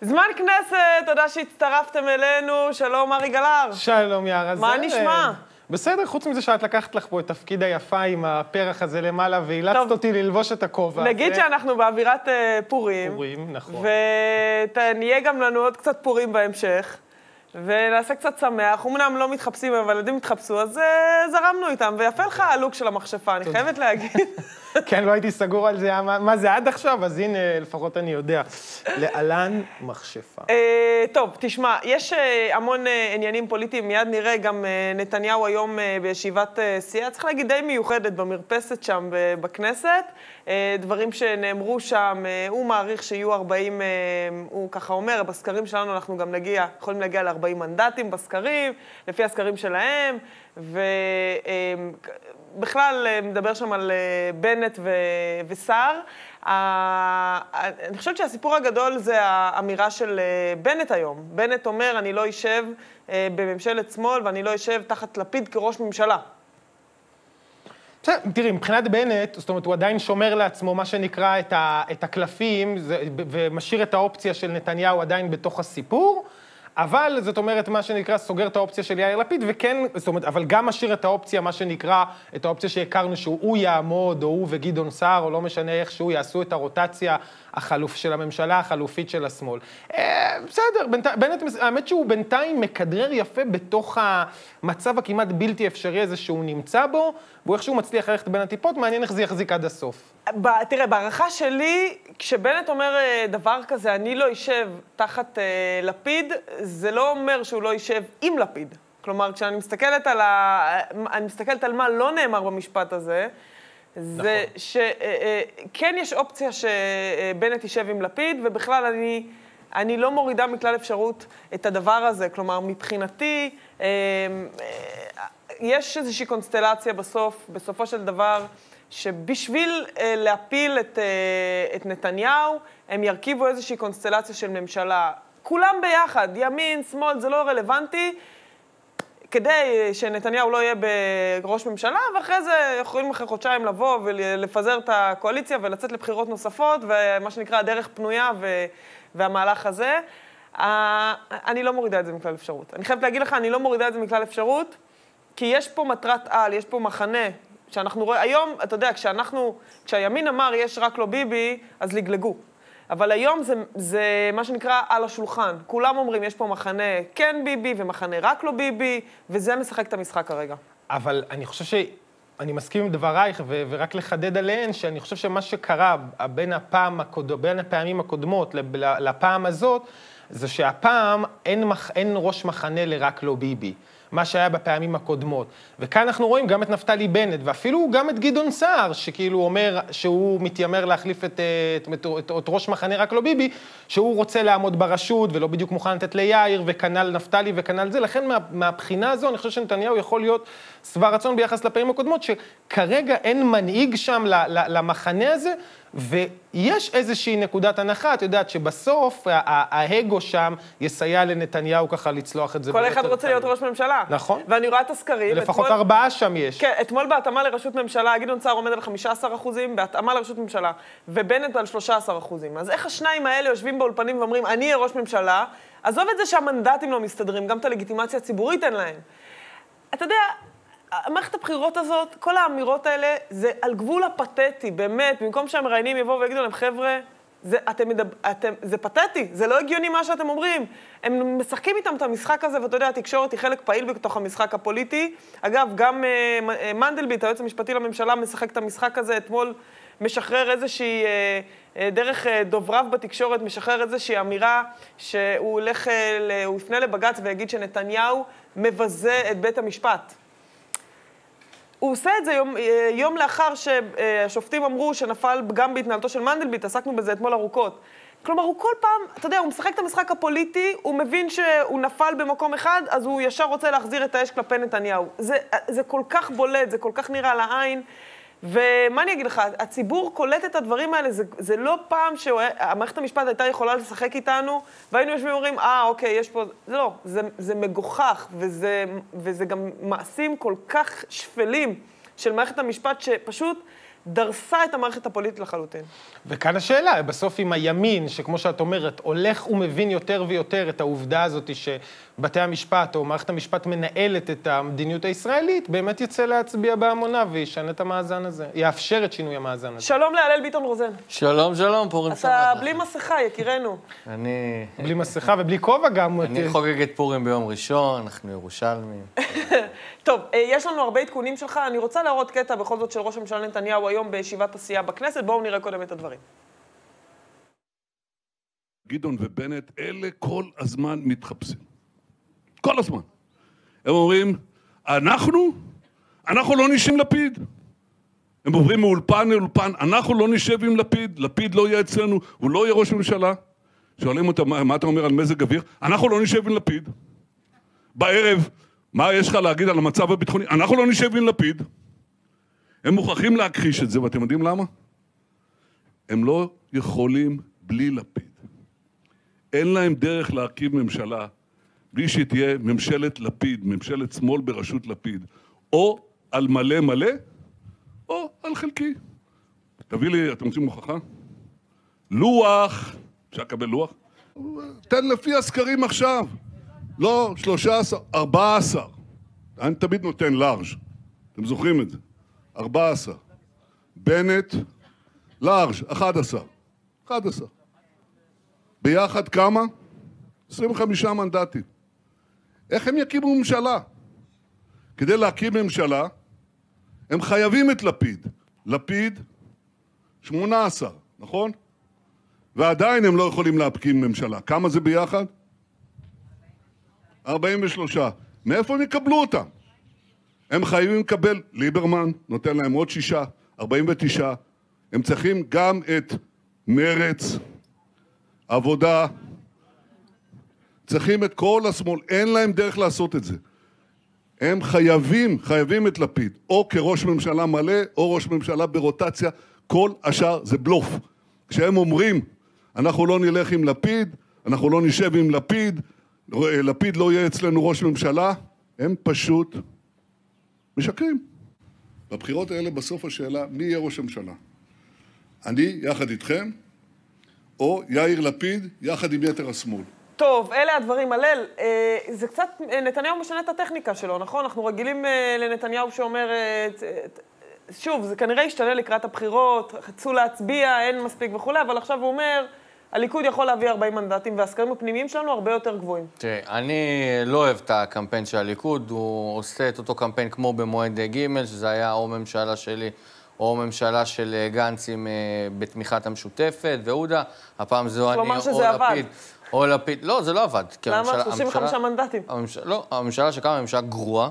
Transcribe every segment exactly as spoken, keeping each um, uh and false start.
זמן כנסת, תודה שהצטרפתם אלינו, שלום ארי גלר. שלום יערה. מה נשמע? בסדר, חוץ מזה שאת לקחת לך פה את תפקיד היפה עם הפרח הזה למעלה, והילצת אותי ללבוש את הכובע. נגיד שאנחנו באווירת פורים. פורים, נכון. ונהיה גם לנו עוד קצת פורים בהמשך, ונעשה קצת שמח. אמנם לא מתחפשים, אבל ילדים מתחפשו, אז זרמנו איתם, ויפה לך הלוק של המכשפה, אני חייבת להגיד. כן, לא הייתי סגור על זה, מה זה עד עכשיו, אז הנה, לפחות אני יודע. לאלן מכשפה. טוב, תשמע, יש המון עניינים פוליטיים, מיד נראה גם נתניהו היום בישיבת סיעה, צריך להגיד די מיוחדת במרפסת שם בכנסת, דברים שנאמרו שם, הוא מעריך שיהיו ארבעים, הוא ככה אומר, בסקרים שלנו אנחנו גם נגיע, יכולים להגיע ל-ארבעים מנדטים בסקרים, לפי הסקרים שלהם, ובכלל מדבר שם על בנט וסער. אני חושבת שהסיפור הגדול זה האמירה של בנט היום. בנט אומר, אני לא אשב בממשלת שמאל ואני לא אשב תחת לפיד כראש ממשלה. תראי, מבחינת בנט, זאת אומרת, הוא עדיין שומר לעצמו מה שנקרא את הקלפים, ומשאיר את האופציה של נתניהו עדיין בתוך הסיפור, אבל זאת אומרת, מה שנקרא, סוגר את האופציה של יאיר לפיד, וכן, זאת אומרת, אבל גם משאיר את האופציה, מה שנקרא, את האופציה שהכרנו שהוא יעמוד, או הוא וגדעון סער, או לא משנה איך שהוא, יעשו את הרוטציה החלוף של הממשלה, החלופית של השמאל. בסדר, בנט, האמת שהוא בינתיים מקדרר יפה בתוך המצב הכמעט בלתי אפשרי הזה שהוא נמצא בו, והוא איכשהו מצליח ללכת בין הטיפות, מעניין איך זה יחזיק עד הסוף. תראה, בערכה שלי, כשבנט אומר דבר כזה, אני לא אשב תחת לפיד, זה לא אומר שהוא לא יישב עם לפיד. כלומר, כשאני מסתכלת על, ה... אני מסתכלת על מה לא נאמר במשפט הזה, זה נכון. שכן יש אופציה שבנט יישב עם לפיד, ובכלל אני, אני לא מורידה מכלל אפשרות את הדבר הזה. כלומר, מבחינתי, יש איזושהי קונסטלציה בסוף, בסופו של דבר, שבשביל להפיל את, את נתניהו, הם ירכיבו איזושהי קונסטלציה של ממשלה. כולם ביחד, ימין, שמאל, זה לא רלוונטי, כדי שנתניהו לא יהיה בראש ממשלה, ואחרי זה יכולים אחרי חודשיים לבוא ולפזר את הקואליציה ולצאת לבחירות נוספות, ומה שנקרא הדרך פנויה והמהלך הזה. אני לא מורידה את זה מכלל אפשרות. אני חייבת להגיד לך, אני לא מורידה את זה מכלל אפשרות, כי יש פה מטרת על, יש פה מחנה, שאנחנו רואים, היום, אתה יודע, כשאנחנו, כשהימין אמר יש רק לא ביבי, אז לגלגו. אבל היום זה, זה מה שנקרא על השולחן. כולם אומרים, יש פה מחנה כן ביבי ומחנה רק לא ביבי, וזה משחק את המשחק כרגע. אבל אני חושב שאני מסכים עם דברייך, ו- ורק לחדד עליהן, שאני חושב שמה שקרה בין, הפעם הקוד... בין הפעמים הקודמות לפעם הזאת, זה שהפעם אין, מח... אין ראש מחנה לרק לא ביבי. מה שהיה בפעמים הקודמות. וכאן אנחנו רואים גם את נפתלי בנט, ואפילו גם את גדעון סער, שכאילו אומר שהוא מתיימר להחליף את, את, את, את, את ראש מחנה רק לא ביבי, שהוא רוצה לעמוד ברשות ולא בדיוק מוכן לתת ליאיר, וכנל נפתלי וכנל זה. לכן מה, מהבחינה הזו, אני חושב שנתניהו יכול להיות שבע רצון ביחס לפעמים הקודמות, שכרגע אין מנהיג שם למחנה הזה, ויש איזושהי נקודת הנחה, את יודעת שבסוף ההגו שם יסייע לנתניהו ככה לצלוח את זה. כל אחד רוצה להיות ראש ממשלה. נכון. ואני רואה את הסקרים. ולפחות ארבעה שם יש. כן, אתמול בהתאמה לראשות ממשלה, גדעון סער עומד על חמישה עשר אחוזים, בהתאמה לראשות ממשלה, ובנט על שלושה עשר אחוזים. אז איך השניים האלה יושבים באולפנים ואומרים, אני אהיה ראש ממשלה, עזוב את זה שהמנדטים לא מסתדרים, גם את הלגיטימציה הציבורית אין להם. אתה יודע, המערכת הבחירות הזאת, כל האמירות האלה, זה על גבול הפתטי, באמת, במקום שהמראיינים יבואו ויגידו להם, חבר'ה, זה, אתם מדבר, אתם, זה פתטי, זה לא הגיוני מה שאתם אומרים. הם משחקים איתם את המשחק הזה, ואתה יודע, התקשורת היא חלק פעיל בתוך המשחק הפוליטי. אגב, גם uh, מנדלבליט, היועץ המשפטי לממשלה, משחק את המשחק הזה, אתמול משחרר איזושהי, uh, uh, דרך uh, דובריו בתקשורת, משחרר איזושהי אמירה שהוא הולך, uh, הוא יפנה לבג"ץ ויגיד שנתניהו מבזה את בית המשפט. הוא עושה את זה יום, יום לאחר שהשופטים אמרו שנפל גם בהתנהלתו של מנדלבליט, עסקנו בזה אתמול ארוכות. כלומר, הוא כל פעם, אתה יודע, הוא משחק את המשחק הפוליטי, הוא מבין שהוא נפל במקום אחד, אז הוא ישר רוצה להחזיר את האש כלפי נתניהו. זה, זה כל כך בולט, זה כל כך נראה לעין, ומה אני אגיד לך, הציבור קולט את הדברים האלה, זה, זה לא פעם שהמערכת המשפט הייתה יכולה לשחק איתנו, והיינו יושבים ואומרים, אה, אוקיי, יש פה... זה לא, זה, זה מגוחך, וזה, וזה גם מעשים כל כך שפלים של מערכת המשפט, שפשוט דרסה את המערכת הפוליטית לחלוטין. וכאן השאלה, בסוף עם הימין, שכמו שאת אומרת, הולך ומבין יותר ויותר את העובדה הזאת שבתי המשפט או מערכת המשפט מנהלת את המדיניות הישראלית, באמת יצא להצביע בהמונה וישנה את המאזן הזה, יאפשר את שינוי המאזן הזה. שלום להלל ביטון רוזן. שלום, שלום, פורים שמח. אתה בלי מסכה, יקירנו. אני... בלי מסכה ובלי כובע גם. אני חוגג את פורים ביום ראשון, אנחנו ירושלמים. טוב, יש לנו הרבה עדכונים שלך, אני רוצה להראות קטע בכל זאת של ראש הממשלה נתניהו היום בישיבת הסיעה בכנסת, בואו נראה קודם את הדברים. גדעון ובנט, אלה כל הזמן מתחפשים. כל הזמן. הם אומרים, אנחנו, אנחנו לא נשב עם לפיד. הם עוברים מאולפן לאולפן, אנחנו לא נשב עם לפיד, לפיד לא יהיה אצלנו, הוא לא יהיה ראש ממשלה. שואלים אותם, מה אתה אומר על מזג אוויר? אנחנו לא נשב עם לפיד. בערב, מה יש לך להגיד על המצב הביטחוני? אנחנו לא נשב עם לפיד. הם מוכרחים להכחיש את זה, ואתם יודעים למה? הם לא יכולים בלי לפיד. אין להם דרך להרכיב ממשלה בלי שתהיה ממשלת לפיד, ממשלת שמאל בראשות לפיד, או על מלא מלא, או על חלקי. תביא לי, אתם רוצים מוכחה? לוח, אפשר לקבל לוח? תן לפי הסקרים עכשיו. לא, שלושה עשר, ארבעה עשר. אני תמיד נותן לארג'. אתם זוכרים את זה? ארבעה עשר. בנט, לארג', אחד עשר. אחד עשר. ביחד כמה? עשרים וחמישה מנדטים. איך הם יקימו ממשלה? כדי להקים ממשלה, הם חייבים את לפיד. לפיד, שמונה עשר, נכון? ועדיין הם לא יכולים להקים ממשלה. כמה זה ביחד? ארבעים ושלושה. מאיפה הם יקבלו אותם? הם חייבים לקבל, ליברמן נותן להם עוד שישה, ארבעים ותשע. הם צריכים גם את מרץ, עבודה, צריכים את כל השמאל, אין להם דרך לעשות את זה. הם חייבים, חייבים את לפיד, או כראש ממשלה מלא, או ראש ממשלה ברוטציה, כל השאר זה בלוף. כשהם אומרים, אנחנו לא נלך עם לפיד, אנחנו לא נשב עם לפיד, לפיד לא יהיה אצלנו ראש ממשלה, הם פשוט משקרים. בבחירות האלה בסוף השאלה, מי יהיה ראש הממשלה? אני יחד איתכם, או יאיר לפיד יחד עם יתר השמאל. טוב, אלה הדברים, הלל. אה, זה קצת, נתניהו משנה את הטכניקה שלו, נכון? אנחנו רגילים אה, לנתניהו שאומר, אה, שוב, זה כנראה ישתנה לקראת הבחירות, חצו להצביע, אין מספיק וכו', אבל עכשיו הוא אומר, הליכוד יכול להביא ארבעים מנדטים, והסקרים הפנימיים שלנו הרבה יותר גבוהים. תראה, אני לא אוהב את הקמפיין של הליכוד, הוא עושה את אותו קמפיין כמו במועד ג', שזה היה או ממשלה שלי, או ממשלה של גנצים בתמיכת המשותפת, ועודה, הפעם זו אני או לפיד. או לפיד, לא, זה לא עבד. למה? שלושים וחמישה מנדטים. לא, הממשלה שקמה ממשלה גרועה,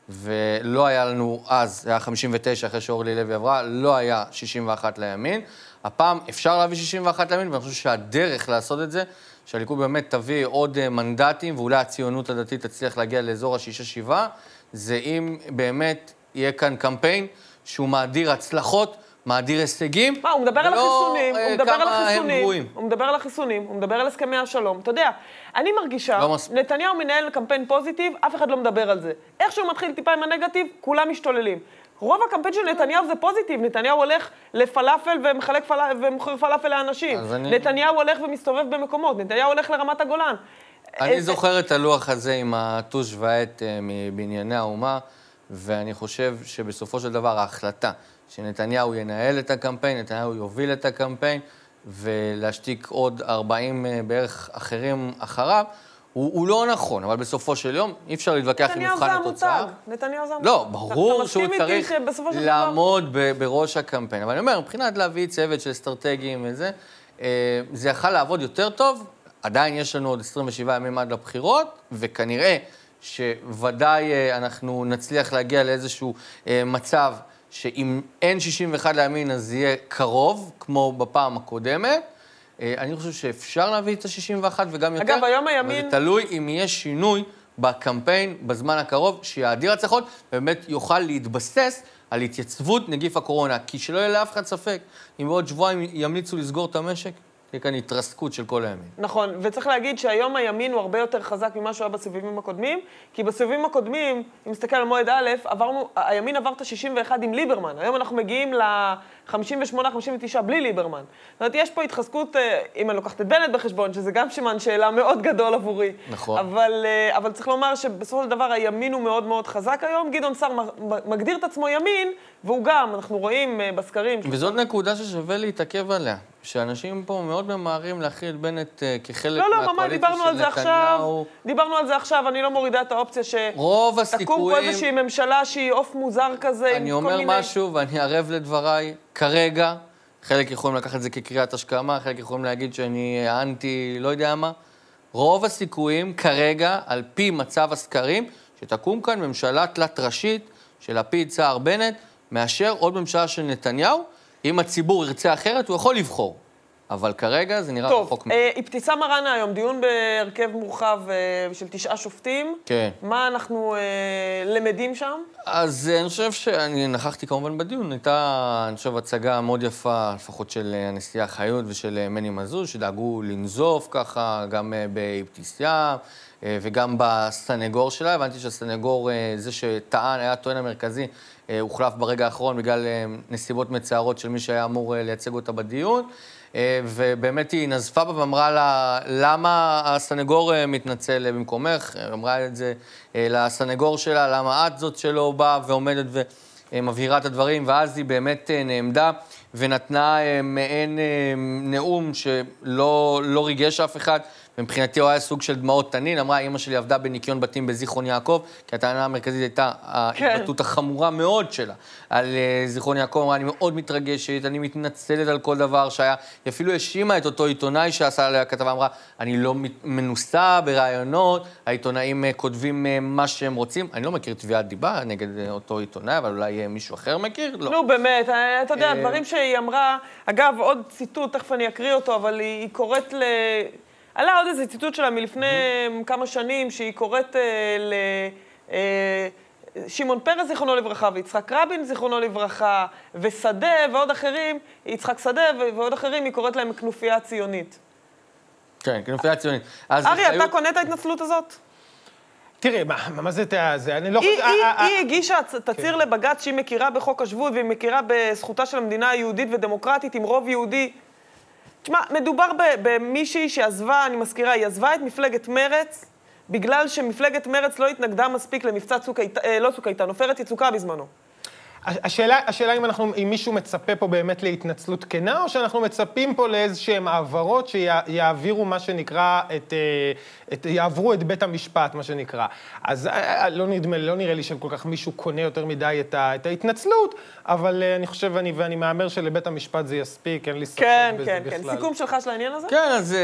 ולא היה לנו אז, זה היה חמישים ותשע אחרי שאורלי לוי עברה, לא היה שישים ואחת לימין. הפעם אפשר להביא שישים ואחת לימין, ואני חושב שהדרך לעשות את זה, שהליכוד באמת תביא עוד מנדטים, ואולי הציונות הדתית תצליח להגיע לאזור השישה שבעה, זה אם באמת יהיה כאן קמפיין שהוא מאדיר הצלחות, מאדיר הישגים. מה, הוא מדבר על החיסונים, הוא מדבר על החיסונים, הוא מדבר על החיסונים, הוא מדבר על הסכמי השלום. אתה יודע, אני מרגישה, נתניהו מנהל קמפיין פוזיטיב, אף אחד לא מדבר על זה. איך שהוא מתחיל טיפה עם הנגטיב, כולם משתוללים. רוב הקמפיין של נתניהו זה פוזיטיב, נתניהו הולך לפלאפל ומחלק פלאפל ומוכר פלאפל לאנשים. נתניהו הולך ומסתובב במקומות, נתניהו הולך לרמת הגולן. אני זוכר את הלוח הזה עם הטוש ועט מבנייני האומה, ואני חושב שבסופו של דבר ההחלטה שנתניהו ינהל את הקמפיין, נתניהו יוביל את הקמפיין, ולהשתיק עוד ארבעים בערך אחרים אחריו, הוא, הוא לא נכון, אבל בסופו של יום אי אפשר להתווכח עם מבחן התוצאה. נתניהו זה המותג. לא, ברור שהוא צריך לעמוד בראש הקמפיין. אבל אני אומר, מבחינת להביא צוות של אסטרטגיים וזה, זה יכול לעבוד יותר טוב, עדיין יש לנו עוד עשרים ושבעה ימים עד לבחירות, וכנראה שוודאי אנחנו נצליח להגיע לאיזשהו מצב שאם אין שישים ואחת לימין אז יהיה קרוב, כמו בפעם הקודמת. אני חושב שאפשר להביא את ה-שישים ואחת וגם יותר. אגב, היום הימין... וזה תלוי אם יהיה שינוי בקמפיין בזמן הקרוב, שיאדיר הצלחות, ובאמת יוכל להתבסס על התייצבות נגיף הקורונה. כי שלא יהיה לאף אחד ספק, אם בעוד שבועיים ימליצו לסגור את המשק, תהיה כאן התרסקות של כל הימין. נכון, וצריך להגיד שהיום הימין הוא הרבה יותר חזק ממה שהוא היה בסבבים הקודמים, כי בסבבים הקודמים, אם נסתכל על מועד א', עברנו, הימין עבר את ה-שישים ואחת עם ליברמן, היום אנחנו מגיעים ל-חמישים ושמונה חמישים ותשע בלי ליברמן. זאת אומרת, יש פה התחזקות, אם אני לוקחת את בנט בחשבון, שזה גם סימן שאלה מאוד גדול עבורי. נכון. אבל, אבל צריך לומר שבסופו של דבר הימין הוא מאוד מאוד חזק היום, גדעון סער מגדיר את עצמו ימין, והוא גם, אנחנו רואים בסקרים... וזאת נקודה ששווה להתעכב עליה, שאנשים פה מאוד ממהרים להכיל את בנט כחלק לא, מהקואליציה של נתניהו. לא, לא, עכשיו, דיברנו על זה עכשיו, אני לא מורידה את האופציה רוב שתקום פה איזושהי ממשלה שהיא עוף מוזר כזה, עם כל מיני... אני אומר משהו ואני ערב לדבריי, כרגע, חלק יכולים לקחת את זה כקריאת השכמה, חלק יכולים להגיד שאני אנטי, לא יודע מה, רוב הסיכויים כרגע, על פי מצב הסקרים, שתקום כאן ממשלה תלת ראשית של לפיד, סער, בנט, מאשר עוד ממשלה של נתניהו. אם הציבור ירצה אחרת, הוא יכול לבחור. אבל כרגע זה נראה רחוק מאוד. טוב, אבתיסאם מראענה היום, דיון בהרכב מורחב של תשעה שופטים. כן. מה אנחנו למדים שם? אז אני חושב שאני נכחתי כמובן בדיון. הייתה, אני חושב, הצגה מאוד יפה, לפחות של הנשיאה חיות ושל מני מזוז, שדאגו לנזוף ככה, גם באבתיסאם וגם בסנגור שלה. הבנתי שהסנגור, זה שטען, היה טוען המרכזי, הוחלף ברגע האחרון בגלל נסיבות מצערות של מי שהיה אמור לייצג אותה בדיון, ובאמת היא נזפה בה ואמרה לה, למה הסנגור מתנצל במקומך? אמרה את זה לסנגור שלה, למה את זאת שלא באה ועומדת ומבהירה את הדברים, ואז היא באמת נעמדה ונתנה מעין נאום שלא לא ריגש אף אחד, ומבחינתי הוא היה סוג של דמעות תנין, אמרה, אמא שלי עבדה בניקיון בתים בזיכרון יעקב, כי הטענה המרכזית הייתה ההתבטאות החמורה מאוד שלה על זיכרון יעקב, אמרה, אני מאוד מתרגשת, אני מתנצלת על כל דבר שהיה, היא אפילו האשימה את אותו עיתונאי שעשה עליה כתבה, אמרה, אני לא מנוסה ברעיונות, העיתונאים כותבים מה שהם רוצים, אני לא מכיר תביעת דיבה נגד אותו עיתונאי, אבל אולי מישהו אחר מכיר? לא. נו, באמת, אתה יודע, דברים שהיא אמרה, אגב, עוד ציטוט, תכף אני אקריא אותו, אבל היא קוראת ל... עלה עוד איזה ציטוט שלה מלפני כמה שנים, שהיא קוראת לשמעון פרס, זיכרונו לברכה, ויצחק רבין, זיכרונו לברכה, ושדה ועוד אחרים, יצחק שדה ועוד אחרים, היא קוראת להם כנופיה ציונית. כן, כנופיה ציונית. ארי, אתה קונה את ההתנצלות הזאת? תראה, מה זה, אני לא חושב... היא הגישה תצהיר לבג"ץ שהיא מכירה בחוק השבות, והיא מכירה בזכותה של המדינה היהודית ודמוקרטית עם רוב יהודי. תשמע, מדובר במישהי שעזבה, אני מזכירה, היא עזבה את מפלגת מרץ, בגלל שמפלגת מרץ לא התנגדה מספיק למבצע צוק איתן, לא צוק איתן, עופרת יצוקה בזמנו. השאלה, השאלה אם אנחנו, אם מישהו מצפה פה באמת להתנצלות כנה, או שאנחנו מצפים פה לאיזשהם העברות שיעבירו מה שנקרא, את, את, יעברו את בית המשפט, מה שנקרא. אז לא נדמה, לא נראה לי שכל כך מישהו קונה יותר מדי את, ה, את ההתנצלות, אבל אני חושב, אני, ואני מאמר שלבית המשפט זה יספיק, אין לי ספק כן, בזה כן, בכלל. כן, כן. סיכום שלך של העניין הזה? כן, אז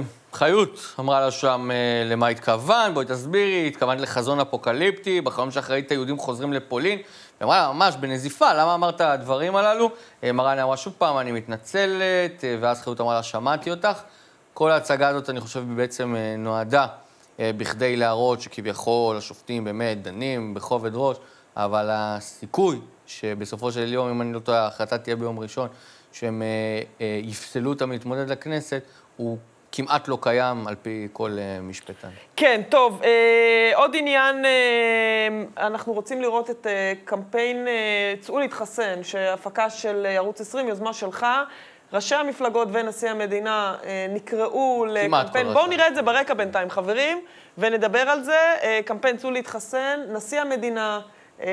חיות אמרה לה שם למה התכוון, בואי תסבירי, התכוונת לחזון אפוקליפטי, בחלום שאחראית היהודים חוזרים לפולין, ואמרה לה ממש בנזיפה, למה אמרת הדברים הללו? מראענה אמרה שוב פעם, אני מתנצלת, ואז חיות אמרה לה, שמעתי אותך. כל ההצגה הזאת, אני חושב, בעצם נועדה בכדי להראות שכביכול השופטים באמת דנים בכובד ראש, אבל הסיכוי שבסופו של יום, אם אני לא טועה, ההחלטה תהיה ביום ראשון, שהם יפסלו את המתמודד לכנסת, הוא כמעט לא קיים על פי כל משפטן. כן, טוב. אה, עוד עניין, אה, אנחנו רוצים לראות את אה, קמפיין אה, צאו להתחסן, שהפקה של ערוץ עשרים, יוזמה שלך. ראשי המפלגות ונשיא המדינה אה, נקראו לקמפיין. בואו נראה את זה ברקע בינתיים, חברים, ונדבר על זה. אה, קמפיין צאו להתחסן, נשיא המדינה אה,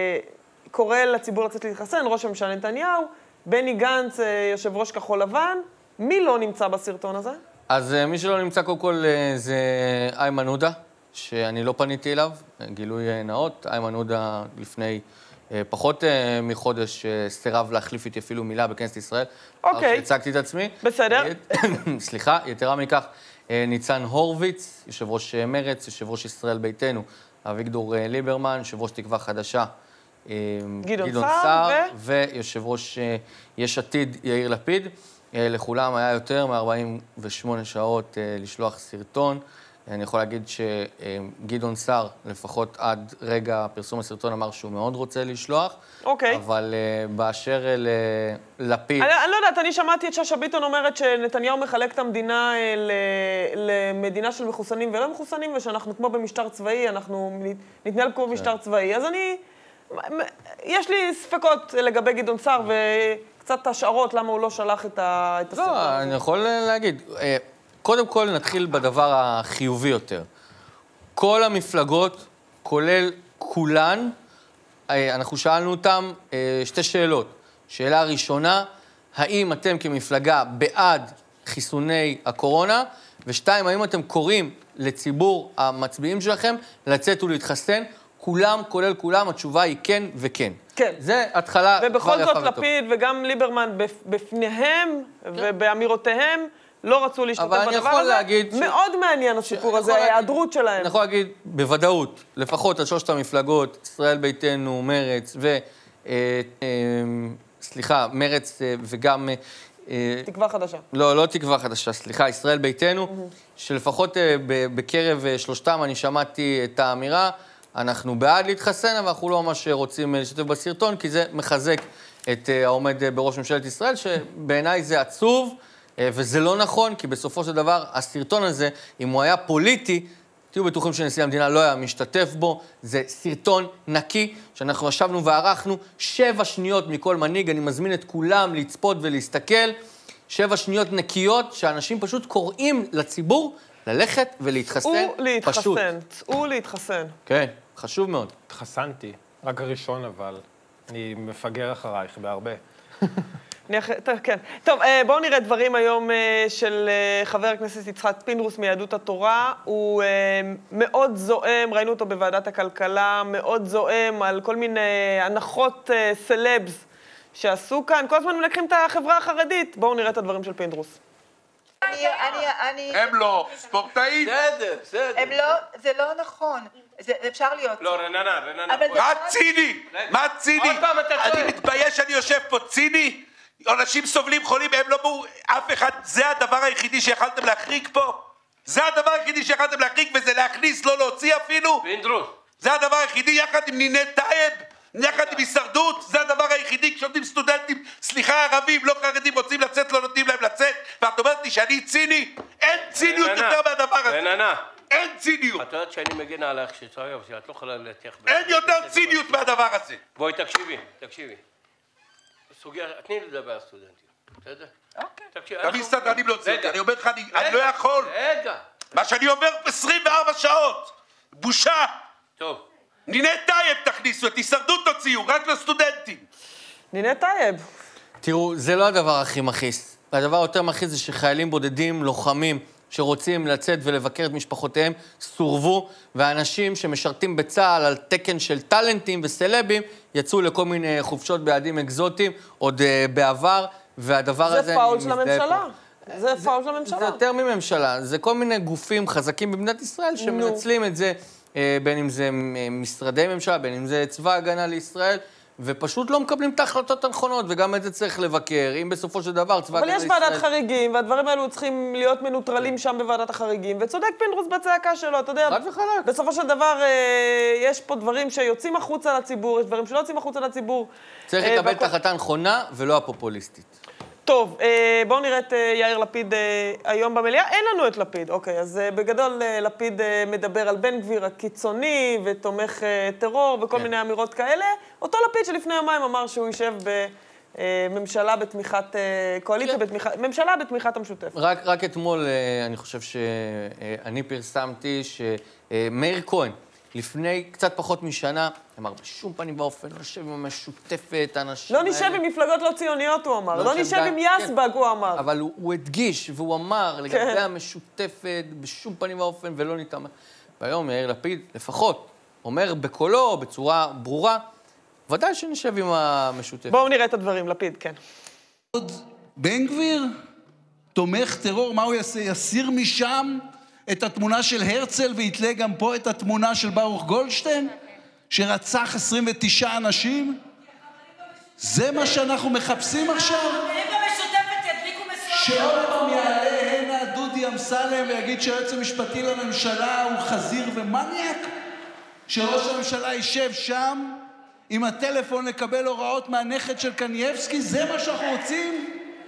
קורא לציבור לצאת להתחסן, ראש הממשלה נתניהו, בני גנץ, אה, יושב ראש כחול לבן. מי לא נמצא בסרטון הזה? אז מי שלא נמצא קודם כל זה איימן עודה, שאני לא פניתי אליו, גילוי נאות. איימן עודה לפני פחות מחודש סירב להחליף איתי אפילו מילה בכנסת ישראל. אוקיי. הצגתי את עצמי. בסדר. סליחה, יתרה מכך, ניצן הורוביץ, יושב ראש מרץ, יושב ראש ישראל ביתנו, אביגדור ליברמן, יושב ראש תקווה חדשה, גדעון סער, ויושב ראש יש עתיד יאיר לפיד. לכולם היה יותר מ-ארבעים ושמונה שעות לשלוח סרטון אני יכול להגיד שגדעון סער, לפחות עד רגע פרסום הסרטון, אמר שהוא מאוד רוצה לשלוח. אוקיי. אבל באשר ללפיד... אני, אני לא יודעת, אני שמעתי את שאשא ביטון אומרת שנתניהו מחלק את המדינה למדינה של מחוסנים ולא מחוסנים, ושאנחנו כמו במשטר צבאי, אנחנו נתנהל כמו במשטר צבאי. אז אני... יש לי ספקות לגבי גדעון סער וקצת השערות למה הוא לא שלח את הסרטון. לא, אני יכול להגיד. קודם כל נתחיל בדבר החיובי יותר. כל המפלגות, כולל כולן, אנחנו שאלנו אותם שתי שאלות. שאלה הראשונה, האם אתם כמפלגה בעד חיסוני הקורונה? ושתיים, האם אתם קוראים לציבור המצביעים שלכם לצאת ולהתחסן? כולם, כולל כולם, התשובה היא כן וכן. כן. זה התחלה כבר יפה וטוב. ובכל זאת לפיד וגם ליברמן בפניהם ובאמירותיהם לא רצו להשתתף בדבר הזה. מאוד מעניין הסיפור הזה, ההיעדרות שלהם. אני יכול להגיד בוודאות, לפחות על שלושת המפלגות, ישראל ביתנו, מרץ ו... סליחה, מרץ וגם... תקווה חדשה. לא, לא תקווה חדשה, סליחה, ישראל ביתנו, שלפחות בקרב שלושתם אני שמעתי את האמירה, אנחנו בעד להתחסן, אבל אנחנו לא ממש רוצים להשתתף בסרטון, כי זה מחזק את העומד בראש ממשלת ישראל, שבעיניי זה עצוב, וזה לא נכון, כי בסופו של דבר, הסרטון הזה, אם הוא היה פוליטי, תהיו בטוחים שנשיא המדינה לא היה משתתף בו, זה סרטון נקי, שאנחנו ישבנו וערכנו שבע שניות מכל מנהיג, אני מזמין את כולם לצפות ולהסתכל, שבע שניות נקיות, שאנשים פשוט קוראים לציבור ללכת ולהתחסן פשוט. צאו להתחסן, צאו להתחסן. כן, חשוב מאוד. התחסנתי, רק הראשון אבל, אני מפגר אחרייך בהרבה. כן. טוב, בואו נראה דברים היום של חבר הכנסת יצחק פינדרוס מיהדות התורה. הוא מאוד זועם, ראינו אותו בוועדת הכלכלה, מאוד זועם על כל מיני הנחות סלבס שעשו כאן. כל הזמן מלקחים את החברה החרדית. בואו נראה את הדברים של פינדרוס. הם לא ספורטאים. בסדר, בסדר. הם לא, זה לא נכון. זה אפשר להיות. לא, רננה, רננה. מה ציני? מה ציני? אני מתבייש שאני יושב פה ציני? אנשים סובלים חולים, הם לא בואו, אף אחד, זה הדבר היחידי שיכלתם להחריג פה? זה הדבר היחידי שיכלתם להחריג, וזה להכניס, לא להוציא אפילו? פינדרוס. זה הדבר היחידי, יחד עם ניני טייב, יחד עם הישרדות, זה הדבר היחידי, כשעומדים סטודנטים, סליחה, ערבים, לא חרדים, רוצים לצאת, לא נותנים להם לצאת, ואת אומרת לי שאני ציני? אין ציניות יותר מהדבר הזה. רננה. אין ציניות. את יודעת שאני מגן עליך שצריך, שאת לא יכולה להתייח... אין יותר ציניות מהדבר הזה. בואי, תקשיבי, תקשיבי. סוגיה, תני לי לדבר על סטודנטים, בסדר? אוקיי. תביא סטודנטים להוציא, אני אומר לך, אני לא יכול. רגע. מה שאני עובר עשרים וארבע שעות. בושה. טוב. ניני טייב תכניסו, את הישרדות תוציאו, רק לסטודנטים. ניני טייב. תראו, זה לא הדבר הכי מכעיס. הדבר יותר מכעיס זה שחיילים בודדים, לוחמים, שרוצים לצאת ולבקר את משפחותיהם, סורבו, ואנשים שמשרתים בצה"ל על תקן של טלנטים וסלבים, יצאו לכל מיני חופשות ביעדים אקזוטיים, עוד uh, בעבר, והדבר הזה... זה פאול של הממשלה. זה פאול של הממשלה. זה יותר מממשלה. זה כל מיני גופים חזקים במדינת ישראל שמנצלים את זה, uh, בין אם זה משרדי ממשלה, בין אם זה צבא הגנה לישראל, ופשוט לא מקבלים את ההחלטות הנכונות, וגם את זה צריך לבקר, אם בסופו של דבר צבא הגנה לישראל... אבל יש ועדת חריגים, והדברים האלו צריכים להיות מנוטרלים שם בוועדת החריגים, וצודק פינדרוס בצעקה שלו, אתה יודע... חד וחלק. בסופו של דבר, יש פה דברים שיוצאים החוצה לציבור, יש דברים שלא יוצאים החוצה לציבור. צריך לקבל את ההחלטה הנכונה ולא הפופוליסטית. טוב, בואו נראה את יאיר לפיד היום במליאה. אין לנו את לפיד, אוקיי, אז בגדול לפיד מדבר על בן גביר הקיצוני ותומך טרור וכל מיני אמירות כאלה. אותו לפיד שלפני יומיים אמר שהוא יישב בממשלה בתמיכת קואליציה, ממשלה בתמיכת המשותף. רק אתמול אני חושב שאני פרסמתי שמאיר כהן, לפני קצת פחות משנה, אמר, בשום פנים באופן, לא נשב עם המשותפת, אנשים לא נשב עם מפלגות לא ציוניות, הוא אמר. לא נשב עם יסבג, הוא אמר. אבל הוא הדגיש, והוא אמר, לגבי המשותפת, בשום פנים באופן, ולא ניתן. והיום יאיר לפיד, לפחות, אומר בקולו, בצורה ברורה, ודאי שנשב עם המשותפת. בואו נראה את הדברים, לפיד, כן. עוד בן גביר, תומך טרור, מה הוא יעשה? יסיר משם את התמונה של הרצל ויתלה גם פה את התמונה של ברוך גולדשטיין, שרצח עשרים ותשעה אנשים? זה מה שאנחנו מחפשים עכשיו? הם במשותפת ידליקו מסורת. שעוד פעם יעלה הנה דודי דודי אמסלם ויגיד שהיועץ המשפטי לממשלה הוא חזיר ומניאק? שראש הממשלה יישב שם עם הטלפון לקבל הוראות מהנכד של קנייבסקי? זה מה שאנחנו רוצים?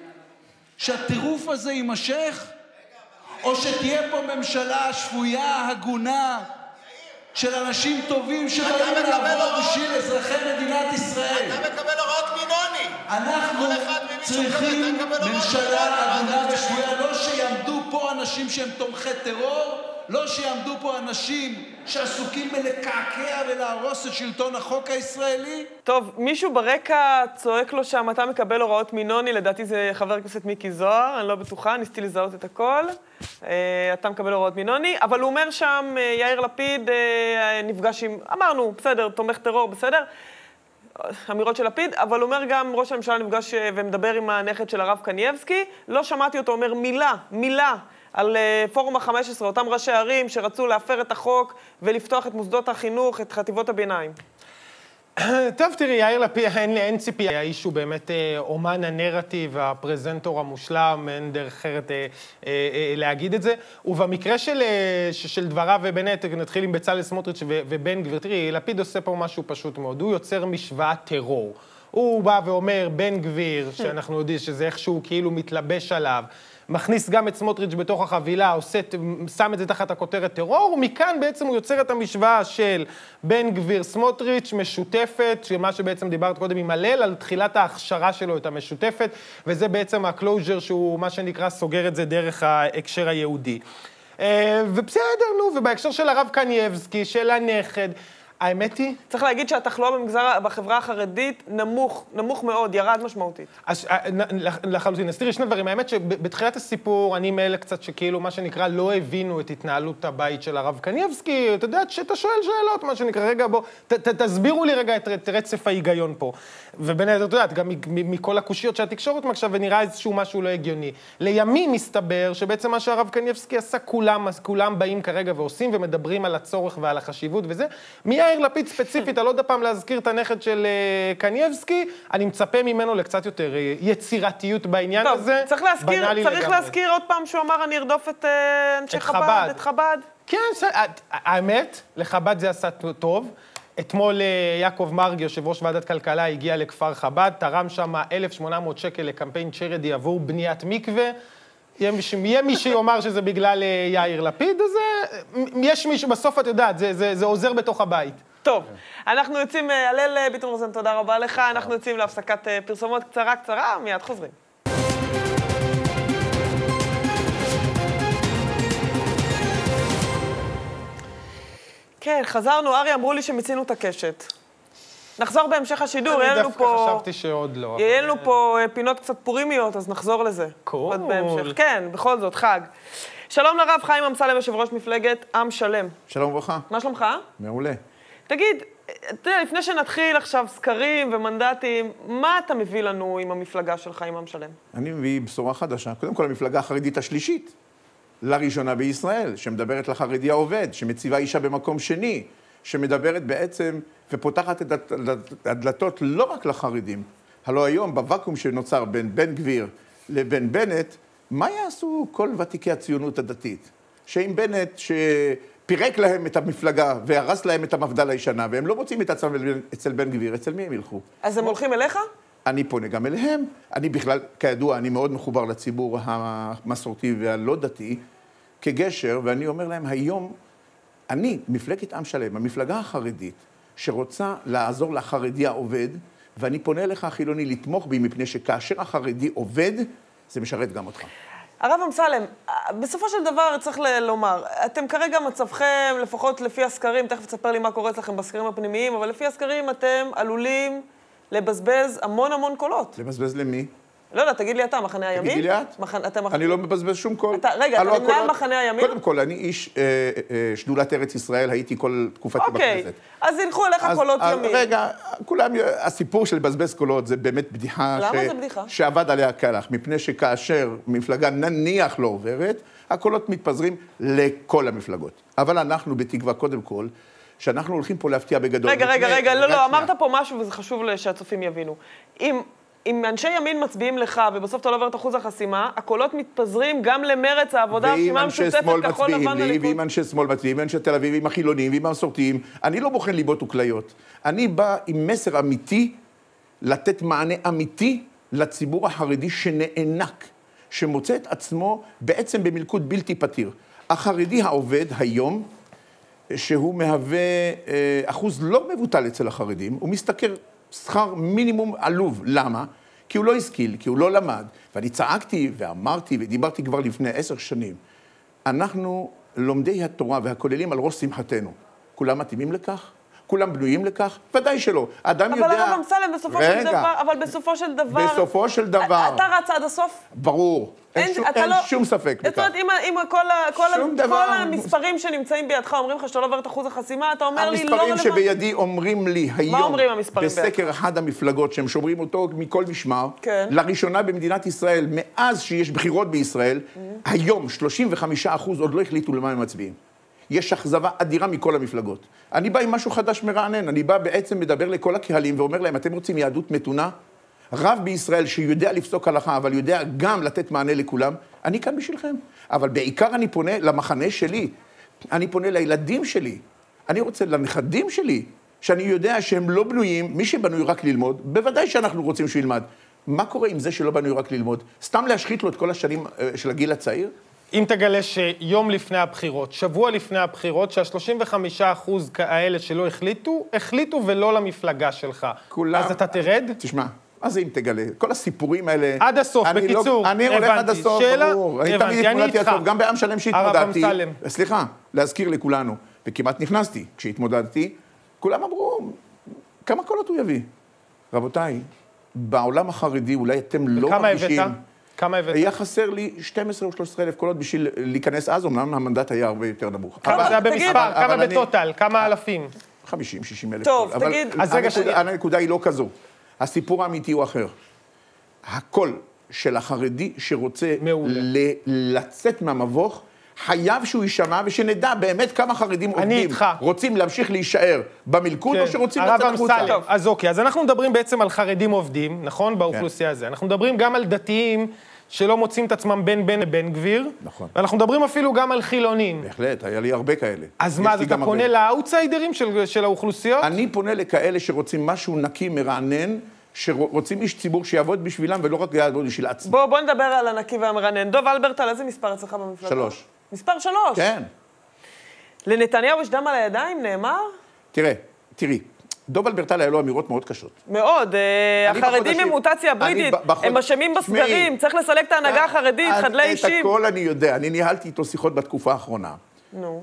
שהטירוף הזה יימשך? או שתהיה פה ממשלה שפויה, הגונה, של אנשים טובים שבאים לעבוד בשביל אזרחי מדינת ישראל? אתה מקבל הוראות מנוני. אנחנו צריכים ממשלה הגונה ושפויה, לא שיעמדו פה אנשים שהם תומכי טרור, לא שיעמדו פה אנשים שעסוקים בלקעקע ולהרוס את שלטון החוק הישראלי. טוב, מישהו ברקע צועק לו שם, אתה מקבל הוראות מנוני, לדעתי זה חבר הכנסת מיקי זוהר, אני לא בטוחה, ניסיתי לזהות את הכל. אתה מקבל הוראות מנוני, אבל הוא אומר שם, יאיר לפיד נפגש עם, אמרנו, בסדר, תומך טרור, בסדר, אמירות של לפיד, אבל הוא אומר גם, ראש הממשלה נפגש ומדבר עם הנכד של הרב קנייבסקי, לא שמעתי אותו אומר מילה, מילה, על פורום ה-חמש עשרה, אותם ראשי ערים שרצו להפר את החוק ולפתוח את מוסדות החינוך, את חטיבות הביניים. טוב, תראי, יאיר לפיד, אין, אין ציפי, האיש הוא באמת אה, אומן הנרטיב, הפרזנטור המושלם, אין דרך אחרת אה, אה, אה, להגיד את זה. ובמקרה של, אה, של דבריו ובנט, נתחיל עם בצלאל סמוטריץ' ובן גביר, תראי, לפיד עושה פה משהו פשוט מאוד, הוא יוצר משוואת טרור. הוא בא ואומר, בן גביר, שאנחנו יודעים שזה איכשהו כאילו מתלבש עליו, מכניס גם את סמוטריץ' בתוך החבילה, עושה, שם את זה תחת הכותרת טרור, ומכאן בעצם הוא יוצר את המשוואה של בן גביר סמוטריץ' משותפת, שמה שבעצם דיברת קודם עם הלל, על תחילת ההכשרה שלו את המשותפת, וזה בעצם הקלוז'ר שהוא מה שנקרא סוגר את זה דרך ההקשר היהודי. ובסדר, נו, ובהקשר של הרב קנייבסקי, של הנכד, האמת היא? צריך להגיד שהתחלואה במגזר, בחברה החרדית נמוך, נמוך מאוד, ירד משמעותית. אז לחלוטין, אז תראי שני דברים, האמת שבתחילת הסיפור, אני מאלה קצת שכאילו, מה שנקרא, לא הבינו את התנהלות הבית של הרב קנייבסקי, אתה יודע, שאתה שואל שאלות, מה שנקרא, רגע, בוא, ת, ת, תסבירו לי רגע את, את רצף ההיגיון פה. ובין היתר, אתה יודעת, גם מכל הקושיות שהתקשורת מקשה, ונראה איזשהו משהו לא הגיוני. לימים מסתבר שבעצם מה שהרב קנייבסקי עשה, כולם, כולם באים כרגע ועושים ומדברים על הצורך ועל החשיבות וזה. מיאיר לפיד ספציפית, אני לא יודע פעם להזכיר את הנכד של קנייבסקי, אני מצפה ממנו לקצת יותר יצירתיות בעניין טוב, הזה. צריך להזכיר, צריך להזכיר עוד פעם שהוא אמר, אני ארדוף את אנשי חב"ד, את חב"ד. כן, האמת, לחב"ד זה עשה טוב. אתמול יעקב מרגי, יושב ראש ועדת כלכלה, הגיע לכפר חב"ד, תרם שם אלף ושמונה מאות שקל לקמפיין צ'רדי עבור בניית מקווה. יהיה מי שיאמר שזה בגלל יאיר לפיד, אז יש מישהו, בסוף את יודעת, זה, זה, זה עוזר בתוך הבית. טוב, אנחנו יוצאים, הלל ביטון רוזן, תודה רבה לך, אנחנו יוצאים להפסקת פרסומות קצרה קצרה, מיד חוזרים. כן, חזרנו, ארי, אמרו לי שמיצינו את הקשת. נחזור בהמשך השידור, יהיה לנו פה... אני דווקא חשבתי שעוד לא. יהיה לנו פה פינות קצת פורימיות, אז נחזור לזה. קול. כן, בכל זאת, חג. שלום לרב חיים אמסלם, יושב ראש מפלגת עם שלם. שלום וברכה. מה שלומך? מעולה. תגיד, אתה יודע, לפני שנתחיל עכשיו סקרים ומנדטים, מה אתה מביא לנו עם המפלגה שלך, עם עם שלם? אני מביא בשורה חדשה. קודם כל, המפלגה החרדית השלישית, לראשונה בישראל, שמדברת לחרדי העובד, שמציבה אישה במקום שני, שמדברת בעצם ופותחת את הדלתות לא רק לחרדים. הלוא היום, בוואקום שנוצר בין בן גביר לבין בנט, מה יעשו כל ותיקי הציונות הדתית? שאם בנט שפירק להם את המפלגה והרס להם את המפד"ל הישנה, והם לא מוצאים את עצמם אצל בן גביר, אצל מי הם ילכו? אז הם הולכים אליך? אני פונה גם אליהם. אני בכלל, כידוע, אני מאוד מחובר לציבור המסורתי והלא דתי, כגשר, ואני אומר להם, היום, אני, מפלגת עם שלם, המפלגה החרדית, שרוצה לעזור לחרדי העובד, ואני פונה אליך, החילוני, לתמוך בי, מפני שכאשר החרדי עובד, זה משרת גם אותך. הרב אמסלם, בסופו של דבר צריך לומר, אתם כרגע מצבכם, לפחות לפי הסקרים, תכף תספר לי מה קורה אצלכם בסקרים הפנימיים, אבל לפי הסקרים אתם עלולים לבזבז המון המון קולות. לבזבז למי? לא יודע, תגיד לי אתה, מחנה הימין? תגידי לי את. מח... אתה מח... אני לא מבזבז שום קול. אתה, רגע, אתה נמנה על מחנה הימין? קודם כל, אני איש אה, אה, שדולת ארץ ישראל, הייתי כל תקופתי אוקיי. בכנסת. אז ילכו אליך אז, קולות אז, ימין. רגע, כולם, הסיפור של לבזבז קולות זה באמת בדיחה. למה ש... זה בדיחה? שעבד עליה כלך, מפני שכאשר מפלגה נניח לא עוברת, הקולות מתפזרים לכל המפלגות. אבל אנחנו בתקווה קודם כל, שאנחנו הולכים פה להפתיע בגדול. רגע, רגע, רגע, לא, לא, אמרת פה משהו וזה חשוב שהצופים יבינו. אם אם אנשי ימין מצביעים לך, ובסוף אתה לא עובר את אחוז החסימה, הקולות מתפזרים גם למרץ העבודה, הרשימה המשותפת, כחול לבן הליכוד. ואם אנשי שמאל מצביעים, ואנשי תל אביב, ועם החילונים, ועם המסורתיים, אני לא בוחן ליבות וכליות. אני בא עם מסר אמיתי, לתת מענה אמיתי לציבור החרדי שנאנק, שמוצא את עצמו בעצם במלכוד בלתי פתיר. החרדי העובד היום, שהוא מהווה אחוז לא מבוטל אצל החרדים, הוא משתכר שכר מינימום עלוב. למה? כי הוא לא השכיל, כי הוא לא למד. ואני צעקתי ואמרתי ודיברתי כבר לפני עשר שנים. אנחנו לומדי התורה והכוללים על ראש שמחתנו. כולם מתאימים לכך? כולם בנויים לכך? ודאי שלא. אדם אבל יודע... אבל הרב אמסלם, בסופו רגע. של דבר, אבל בסופו של דבר... בסופו של דבר... אתה רץ עד הסוף? ברור. אין, שום, אין לא... שום ספק בכך. זאת אומרת, אם, אם כל, כל, דבר... כל המספרים שנמצאים בידך אומרים לך שאתה לא עובר את אחוז החסימה, אתה אומר לי לא רלוונטי. המספרים שבידי אומרים לי היום, מה אומרים המספרים בסקר בידך? אחד המפלגות שהם שומרים אותו מכל משמר, כן. לראשונה במדינת ישראל, מאז שיש בחירות בישראל, mm-hmm. היום שלושים וחמישה אחוז עוד לא החליטו למה הם מצביעים. יש אכזבה אדירה מכל המפלגות. אני בא עם משהו חדש מרענן, אני בא בעצם מדבר לכל הקהלים ואומר להם, אתם רוצים יהדות מתונה? רב בישראל שיודע לפסוק הלכה, אבל יודע גם לתת מענה לכולם, אני כאן בשבילכם. אבל בעיקר אני פונה למחנה שלי, אני פונה לילדים שלי, אני רוצה לנכדים שלי, שאני יודע שהם לא בנויים, מי שבנוי רק ללמוד, בוודאי שאנחנו רוצים שהוא ילמד. מה קורה עם זה שלא בנוי רק ללמוד? סתם להשחית לו את כל השנים של הגיל הצעיר? אם תגלה שיום לפני הבחירות, שבוע לפני הבחירות, שה-שלושים וחמישה אחוז האלה שלא החליטו, החליטו ולא למפלגה שלך. כולם... אז אתה תרד? תשמע, אז אם תגלה, כל הסיפורים האלה... עד הסוף, אני בקיצור, לא, אני הולך עד הסוף, שאלה, ברור. אני הבנתי, תמיד התמודדתי איתך. עד גם בעם שלם שהתמודדתי. הרב אמסלם. סליחה, להזכיר לכולנו, וכמעט נכנסתי כשהתמודדתי, כולם אמרו, כמה קולות הוא יביא? רבותיי, בעולם החרדי אולי אתם לא מרגישים... הבאת? כמה הבאת? היה חסר לי שתים עשרה או שלוש עשרה אלף קולות בשביל להיכנס אז, אמנם המנדט היה הרבה יותר נמוך. כמה זה היה במספר? כמה בטוטל? כמה אלפים? חמישים שישים אלף. טוב, תגיד. הנקודה היא לא כזו. הסיפור האמיתי הוא אחר. הקול של החרדי שרוצה לצאת מהמבוך, חייב שהוא יישמע, ושנדע באמת כמה חרדים עובדים, רוצים להמשיך להישאר במלכוד, או שרוצים לצאת החוצה. אז אוקיי, אז אנחנו מדברים בעצם על חרדים עובדים, נכון? באוכלוסייה הזו. אנחנו מדברים גם על דתיים שלא מוצאים את עצמם בין בן לבן גביר, נכון. ואנחנו מדברים אפילו גם על חילונים. בהחלט, היה לי הרבה כאלה. אז מה, אז אתה פונה לאאוטסיידרים של, של האוכלוסיות? אני פונה לכאלה שרוצים משהו נקי, מרענן, שרוצים איש ציבור שיעבוד בשבילם, ולא רק יעבוד בשביל עצמם. בוא, בוא נדבר על הנקי והמרענן. דוב אלברטל, איזה מספר אצלך במפלגה? שלוש. מספר שלוש? כן. לנתניהו יש דם על הידיים, נאמר? תראה, תראי, דוב אלברטל היה לו אמירות מאוד קשות. מאוד. החרדים עם מוטציה בריטית, הם אשמים בסגרים, צריך לסלק את ההנהגה החרדית, חדלי אישים. את הכל אני יודע, אני ניהלתי איתו שיחות בתקופה האחרונה. נו.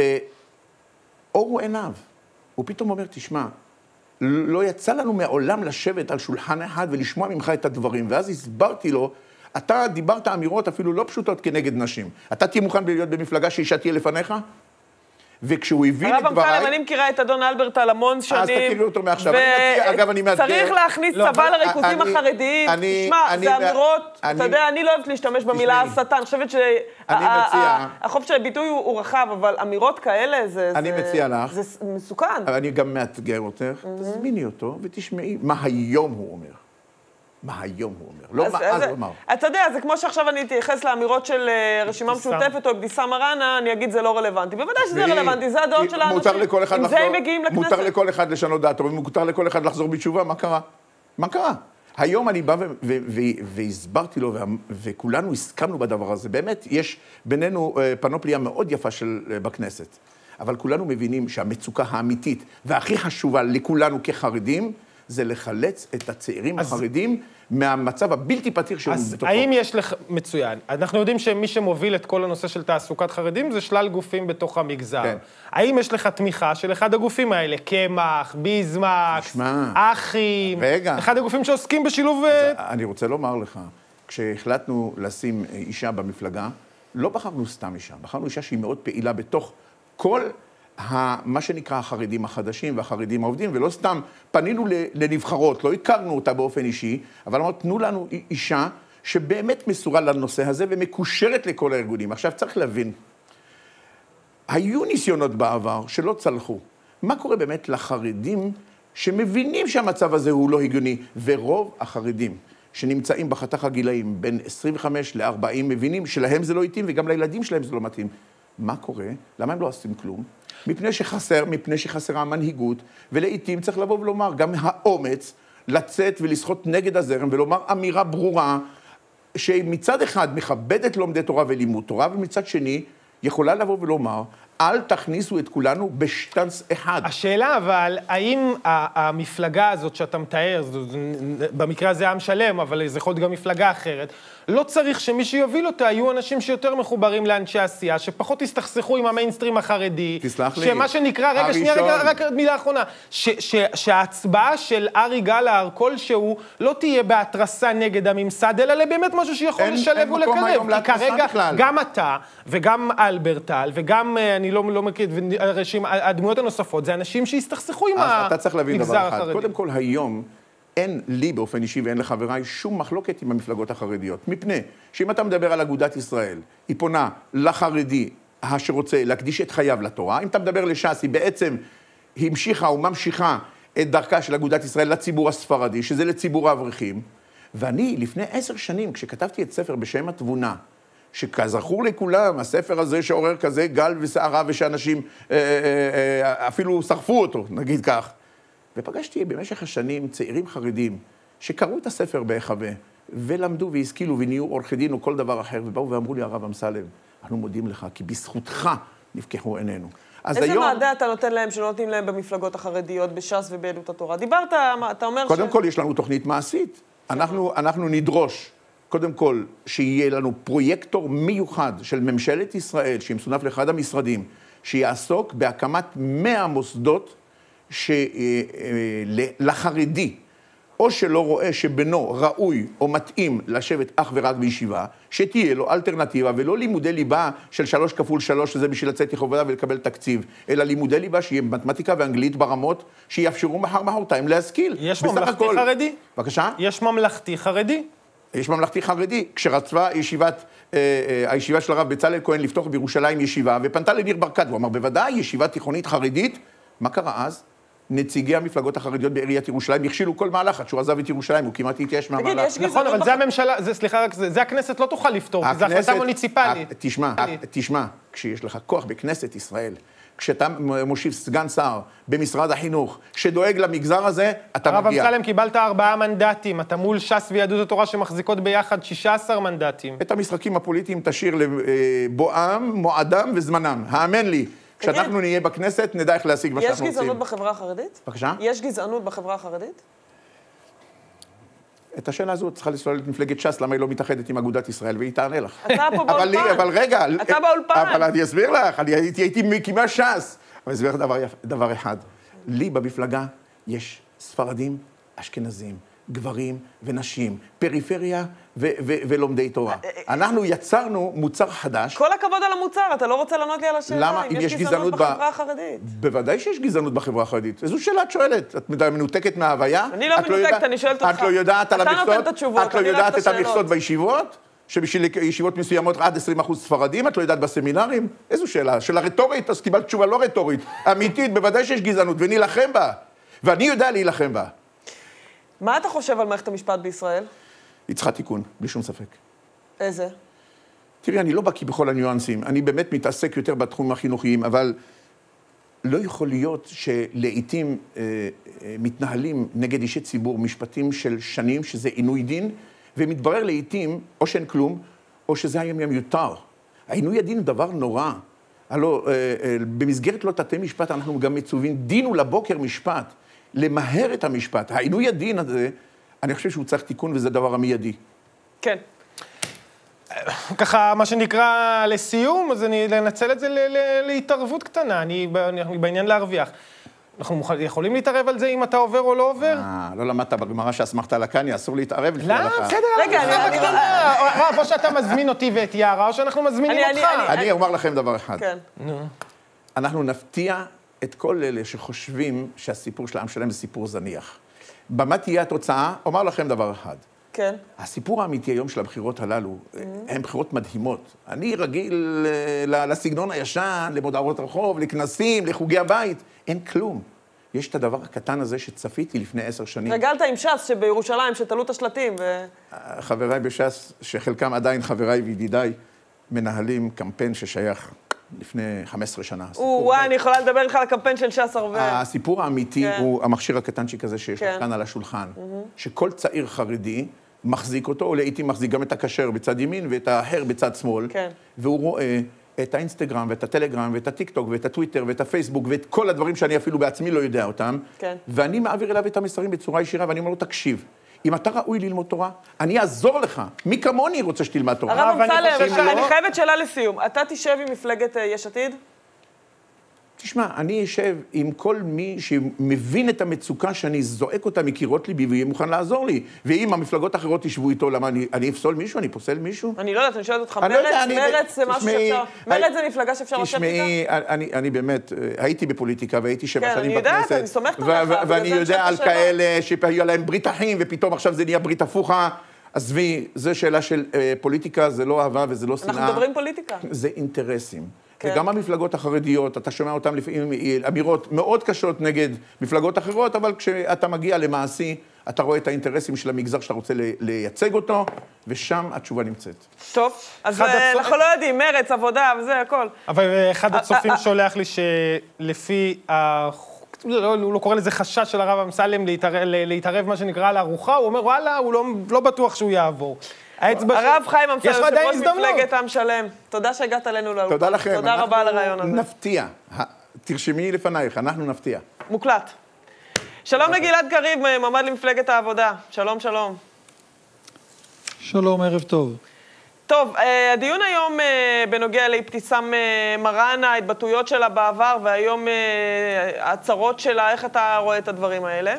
ואורו עיניו. הוא פתאום אומר, תשמע, לא יצא לנו מעולם לשבת על שולחן אחד ולשמוע ממך את הדברים, ואז הסברתי לו, אתה דיברת אמירות אפילו לא פשוטות כנגד נשים. אתה תהיה מוכן להיות במפלגה שאישה תהיה לפניך? וכשהוא הבין את דבריי... הרב אמסלם, אני מכירה את אדון אלברטל המון שנים. אז תכירי אותו מעכשיו. אגב, אני מאתגר... צריך להכניס צבא לריכוזים החרדיים. תשמע, זה אמירות... אתה יודע, אני לא אוהבת להשתמש במילה הסתה. אני חושבת שהחופש של הביטוי הוא רחב, אבל אמירות כאלה זה... אני מציע לך... זה מסוכן. אבל אני גם מאתגר אותך. תזמיני אותו ותשמעי מה היום הוא אומר. מה היום הוא אומר, לא מה אז הוא אמר. אתה יודע, זה כמו שעכשיו אני אתייחס לאמירות של רשימה משותפת או אבתיסאם מראענה, אני אגיד זה לא רלוונטי. בוודאי שזה רלוונטי, זה הדעות של האנשים. עם זה הם מגיעים לכנסת. מותר לכל אחד לשנות דעתו, ומותר לכל אחד לחזור בתשובה, מה קרה? מה קרה? היום אני בא והסברתי לו, וכולנו הסכמנו בדבר הזה. באמת, יש בינינו פנופליה מאוד יפה בכנסת. אבל כולנו מבינים שהמצוקה האמיתית והכי חשובה לכולנו כחרדים, זה לחלץ את הצעירים אז, החרדים מהמצב הבלתי פתיר שהוא בתוכו. אז האם יש לך... מצוין. אנחנו יודעים שמי שמוביל את כל הנושא של תעסוקת חרדים זה שלל גופים בתוך המגזר. כן. האם יש לך תמיכה של אחד הגופים האלה? קמח, ביזמקס, אחים, רגע. אחד הגופים שעוסקים בשילוב... אני רוצה לומר לך, כשהחלטנו לשים אישה במפלגה, לא בחרנו סתם אישה, בחרנו אישה שהיא מאוד פעילה בתוך כל... מה שנקרא החרדים החדשים והחרדים העובדים, ולא סתם פנינו לנבחרות, לא הכרנו אותה באופן אישי, אבל אמרנו, תנו לנו אישה שבאמת מסורה לנושא הזה ומקושרת לכל הארגונים. עכשיו צריך להבין, היו ניסיונות בעבר שלא צלחו. מה קורה באמת לחרדים שמבינים שהמצב הזה הוא לא הגיוני, ורוב החרדים שנמצאים בחתך הגילאים בין עשרים וחמש ל-ארבעים מבינים שלהם זה לא התאים וגם לילדים שלהם זה לא מתאים. מה קורה? למה הם לא עושים כלום? מפני שחסר, מפני שחסרה המנהיגות, ולעיתים צריך לבוא ולומר, גם האומץ לצאת ולשחות נגד הזרם ולומר אמירה ברורה, שמצד אחד מכבדת לומדי תורה ולימוד תורה, ומצד שני יכולה לבוא ולומר, אל תכניסו את כולנו בשטנץ אחד. השאלה אבל, האם המפלגה הזאת שאתה מתאר, במקרה הזה עם שלם, אבל זה יכול להיות גם מפלגה אחרת, לא צריך שמי שיוביל אותה יהיו אנשים שיותר מחוברים לאנשי עשייה, שפחות יסתכסכו עם המיינסטרים החרדי. תסלח לי. שמה שנקרא, רגע, שנייה, רגע, רק מילה אחרונה, שההצבעה של ארי גלהר כלשהו לא תהיה בהתרסה נגד הממסד, אלא באמת משהו שיכול לשלב ולקרב. כי כרגע גם אתה וגם אלברטל וגם, אני לא מכיר, הדמויות הנוספות, זה אנשים שיסתכסכו עם המגזר החרדי. אז אתה צריך להבין דבר אחד. קודם כל, היום אין לי באופן אישי ואין לחבריי שום מחלוקת עם המפלגות החרדיות. מפני שאם אתה מדבר על אגודת ישראל, היא פונה לחרדי שרוצה להקדיש את חייו לתורה. אם אתה מדבר לש"ס, היא בעצם המשיכה וממשיכה את דרכה של אגודת ישראל לציבור הספרדי, שזה לציבור האברכים. ואני, לפני עשר שנים, כשכתבתי את ספר בשם התבונה, שכזכור לכולם, הספר הזה שעורר כזה גל וסערה, ושאנשים אה, אה, אפילו שרפו אותו, נגיד כך. ופגשתי במשך השנים צעירים חרדים שקראו את הספר בהיחווה, ולמדו והשכילו ונהיו עורכי דין או כל דבר אחר, ובאו ואמרו לי, הרב אמסלם, אנחנו מודים לך, כי בזכותך נפקחו עינינו. איזה היום... מעדה אתה נותן להם שלא נותנים להם במפלגות החרדיות, בש"ס וביהדות התורה? דיברת, אתה אומר קודם ש... כל, יש לנו תוכנית מעשית. אנחנו, אנחנו נדרוש, קודם כל, שיהיה לנו פרויקטור מיוחד של ממשלת ישראל, שמסונף לאחד המשרדים, שיעסוק בהקמת מאה מוסדות שלחרדי, או שלא רואה שבנו ראוי או מתאים לשבת אך ורק בישיבה, שתהיה לו אלטרנטיבה, ולא לימודי ליבה של שלוש כפול שלוש, שזה בשביל לצאת יחובדה ולקבל תקציב, אלא לימודי ליבה שיהיה מתמטיקה ואנגלית ברמות, שיאפשרו מחר מחרתיים להשכיל. יש ממלכתי הכל... חרדי? בבקשה? יש ממלכתי חרדי? יש ממלכתי חרדי. כשרצבה ישיבת, אה, אה, הישיבה של הרב בצלאל כהן לפתוח בירושלים ישיבה, ופנתה לניר ברקת, הוא אמר, בוודאי, ישיבה תיכונית חרדית. מה קרה אז? נציגי המפלגות החרדיות בעיריית ירושלים הכשילו כל מהלך, עד שהוא עזב את ירושלים, הוא כמעט התייאש מהמהלך. נכון, אבל זה הממשלה, סליחה, זה הכנסת לא תוכל לפתור, כי זה החלטה מוניציפלית. תשמע, תשמע, כשיש לך כוח בכנסת ישראל, כשאתה מושיב סגן שר במשרד החינוך, שדואג למגזר הזה, אתה מגיע. הרב אמסלם, קיבלת ארבעה מנדטים, אתה מול ש"ס ויהדות התורה שמחזיקות ביחד שישה עשר מנדטים. את המשחקים הפוליטיים תשאיר לבואם, מועדם וזמנם. האמן לי. כשאנחנו נהיה בכנסת, נדע איך להשיג מה שאנחנו רוצים. יש גזענות בחברה החרדית? בבקשה? יש גזענות בחברה החרדית? את השאלה הזאת צריכה לסלול את מפלגת ש"ס, למה היא לא מתאחדת עם אגודת ישראל, והיא תענה לך. אתה פה באולפן. אבל רגע, אתה באולפן. אבל אני אסביר לך, אני הייתי מקימה ש"ס. אבל אסביר לך דבר אחד. לי במפלגה יש ספרדים, אשכנזים, גברים ונשים, פריפריה ולומדי תורה. אנחנו יצרנו מוצר חדש. כל הכבוד על המוצר, אתה לא רוצה לענות לי על השאלה. למה? אם יש גזענות בחברה החרדית. בוודאי שיש גזענות בחברה החרדית. איזו שאלה את שואלת? את מנותקת מההוויה? אני לא מנותקת, אני שואלת אותך. את לא יודעת על המכסות? אתה נותן את התשובות, את לא יודעת את המכסות בישיבות? שבשביל ישיבות מסוימות עד עשרים אחוז ספרדים, את לא יודעת בסמינרים? איזו שאלה? שאלה רטורית, אז קיבלת תשובה לא רטורית. אמיתית, בוודאי שיש גזענות, ונילחם בה. ואני יודע להילחם בה. מה אתה חושב על מערכת המשפט בישראל? היא צריכה תיקון, בלי שום ספק. איזה? תראי, אני לא בקיא בכל הניואנסים. אני באמת מתעסק יותר בתחומים החינוכיים, אבל לא יכול להיות שלעיתים אה, אה, מתנהלים נגד אישי ציבור משפטים של שנים, שזה עינוי דין, ומתברר לעיתים, או שאין כלום, או שזה היה מיותר. העינוי הדין הוא דבר נורא. הלוא, אה, אה, במסגרת לא תתי משפט, אנחנו גם מצווים דינו לבוקר משפט. למהר את המשפט. העינוי הדין הזה, אני חושב שהוא צריך תיקון, וזה דבר המיידי. כן. ככה, מה שנקרא לסיום, אז אני לנצל את זה להתערבות קטנה, אני בעניין להרוויח. אנחנו יכולים להתערב על זה אם אתה עובר או לא עובר? אה, לא למדת בגמרא שאסמכת על הקני, אסור להתערב לפני לך. לא, בסדר, רגע, אני... רב, או שאתה מזמין אותי ואת יערה, או שאנחנו מזמינים אותך. אני אומר לכם דבר אחד. כן. אנחנו נפתיע את כל אלה שחושבים שהסיפור של העם שלהם זה סיפור זניח. במה תהיה התוצאה? אומר לכם דבר אחד. כן. הסיפור האמיתי היום של הבחירות הללו, הן בחירות מדהימות. אני רגיל לסגנון הישן, למודעות רחוב, לכנסים, לחוגי הבית. אין כלום. יש את הדבר הקטן הזה שצפיתי לפני עשר שנים. רגלת עם ש"ס שבירושלים, שתלו את השלטים. ו... חבריי בש"ס, שחלקם עדיין חבריי וידידיי, מנהלים קמפיין ששייך לפני חמש עשרה שנה. וואי, אני יכולה לדבר איתך על הקמפיין של ש"ס הרבה. הסיפור האמיתי הוא המכשיר הקטנצ'יק הזה שיש לך כאן על השולחן, שכל צעיר חרדי מחזיק אותו, או לעיתים מחזיק גם את הכשר בצד ימין ואת האחר בצד שמאל, והוא רואה את האינסטגרם ואת הטלגרם ואת הטיקטוק ואת הטוויטר ואת הפייסבוק ואת כל הדברים שאני אפילו בעצמי לא יודע אותם, ואני מעביר אליו את המסרים בצורה ישירה, ואני אומר לו, תקשיב, אם אתה ראוי ללמוד תורה, אני אעזור לך. מי כמוני רוצה שתלמד תורה? הרב אמסלם, אני חייבת שאלה לסיום. אתה תשב עם מפלגת יש עתיד? תשמע, אני אשב עם כל מי שמבין את המצוקה שאני זועק אותה מקירות ליבי ויהיה מוכן לעזור לי. ואם המפלגות האחרות ישבו איתו, למה אני, אני אפסול מישהו? אני פוסל מישהו? אני לא יודעת, אני שואלת אותך, מרץ, מרץ זה משהו שאפשר, מרץ זה מפלגה שאפשר לשבת איתה? תשמעי, אני, אני באמת, הייתי בפוליטיקה והייתי שבע שנים בכנסת. כן, אני יודעת, אני סומכת עליך. ואני יודע על כאלה שהיו להם ברית אחים ופתאום עכשיו זה נהיה ברית הפוכה. עזבי, זו שאלה של פוליטיקה, זה לא אהבה וזה לא שנאה. אנחנו מדברים פוליטיקה. זה אינטרסים. וגם המפלגות החרדיות, אתה שומע אותם לפעמים אמירות מאוד קשות נגד מפלגות אחרות, אבל כשאתה מגיע למעשי, אתה רואה את האינטרסים של המגזר שאתה רוצה לייצג אותו, ושם התשובה נמצאת. טוב, אז אנחנו לא יודעים, מרץ, עבודה וזה, הכל. אבל אחד הצופים שולח לי שלפי, הוא לא קורא לזה חשש של הרב אמסלם להתערב מה שנקרא על הארוחה, הוא אומר, וואלה, הוא לא בטוח שהוא יעבור. הרב חיים אמסלם, יושב-ראש מפלגת עם שלם. תודה שהגעת אלינו לאולפן. תודה לכם. תודה רבה על הרעיון הזה. נפתיע. תרשמי לפנייך, אנחנו נפתיע. מוקלט. שלום לגלעד קריב, מועמד למפלגת העבודה. שלום, שלום. שלום, ערב טוב. טוב, הדיון היום בנוגע לאבתיסאם מראענה, ההתבטאויות שלה בעבר, והיום ההצהרות שלה, איך אתה רואה את הדברים האלה?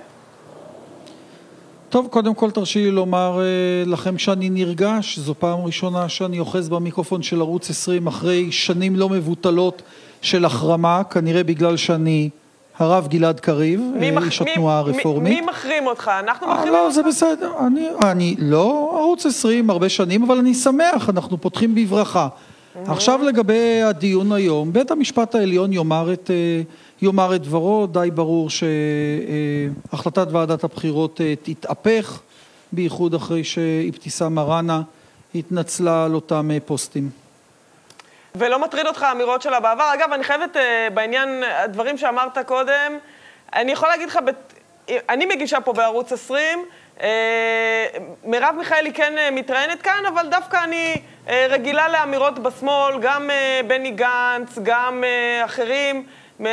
טוב, קודם כל תרשי לי לומר לכם שאני נרגש, זו פעם ראשונה שאני אוחז במיקרופון של ערוץ עשרים אחרי שנים לא מבוטלות של החרמה, כנראה בגלל שאני הרב גלעד קריב, איש התנועה הרפורמית. מי מחרים אותך? אנחנו מחרים אותך? לא, זה בסדר, אני לא ערוץ עשרים הרבה שנים, אבל אני שמח, אנחנו פותחים בברכה. עכשיו לגבי הדיון היום, בית המשפט העליון יאמר את... יאמר את דברו, די ברור שהחלטת ועדת הבחירות תתהפך, בייחוד אחרי שאבתיסאם מראענה התנצלה על אותם פוסטים. ולא מטריד אותך האמירות שלה בעבר. אגב, אני חייבת בעניין הדברים שאמרת קודם, אני יכול להגיד לך, אני מגישה פה בערוץ עשרים, מרב מיכאלי כן מתראיינת כאן, אבל דווקא אני רגילה לאמירות בשמאל, גם בני גנץ, גם אחרים,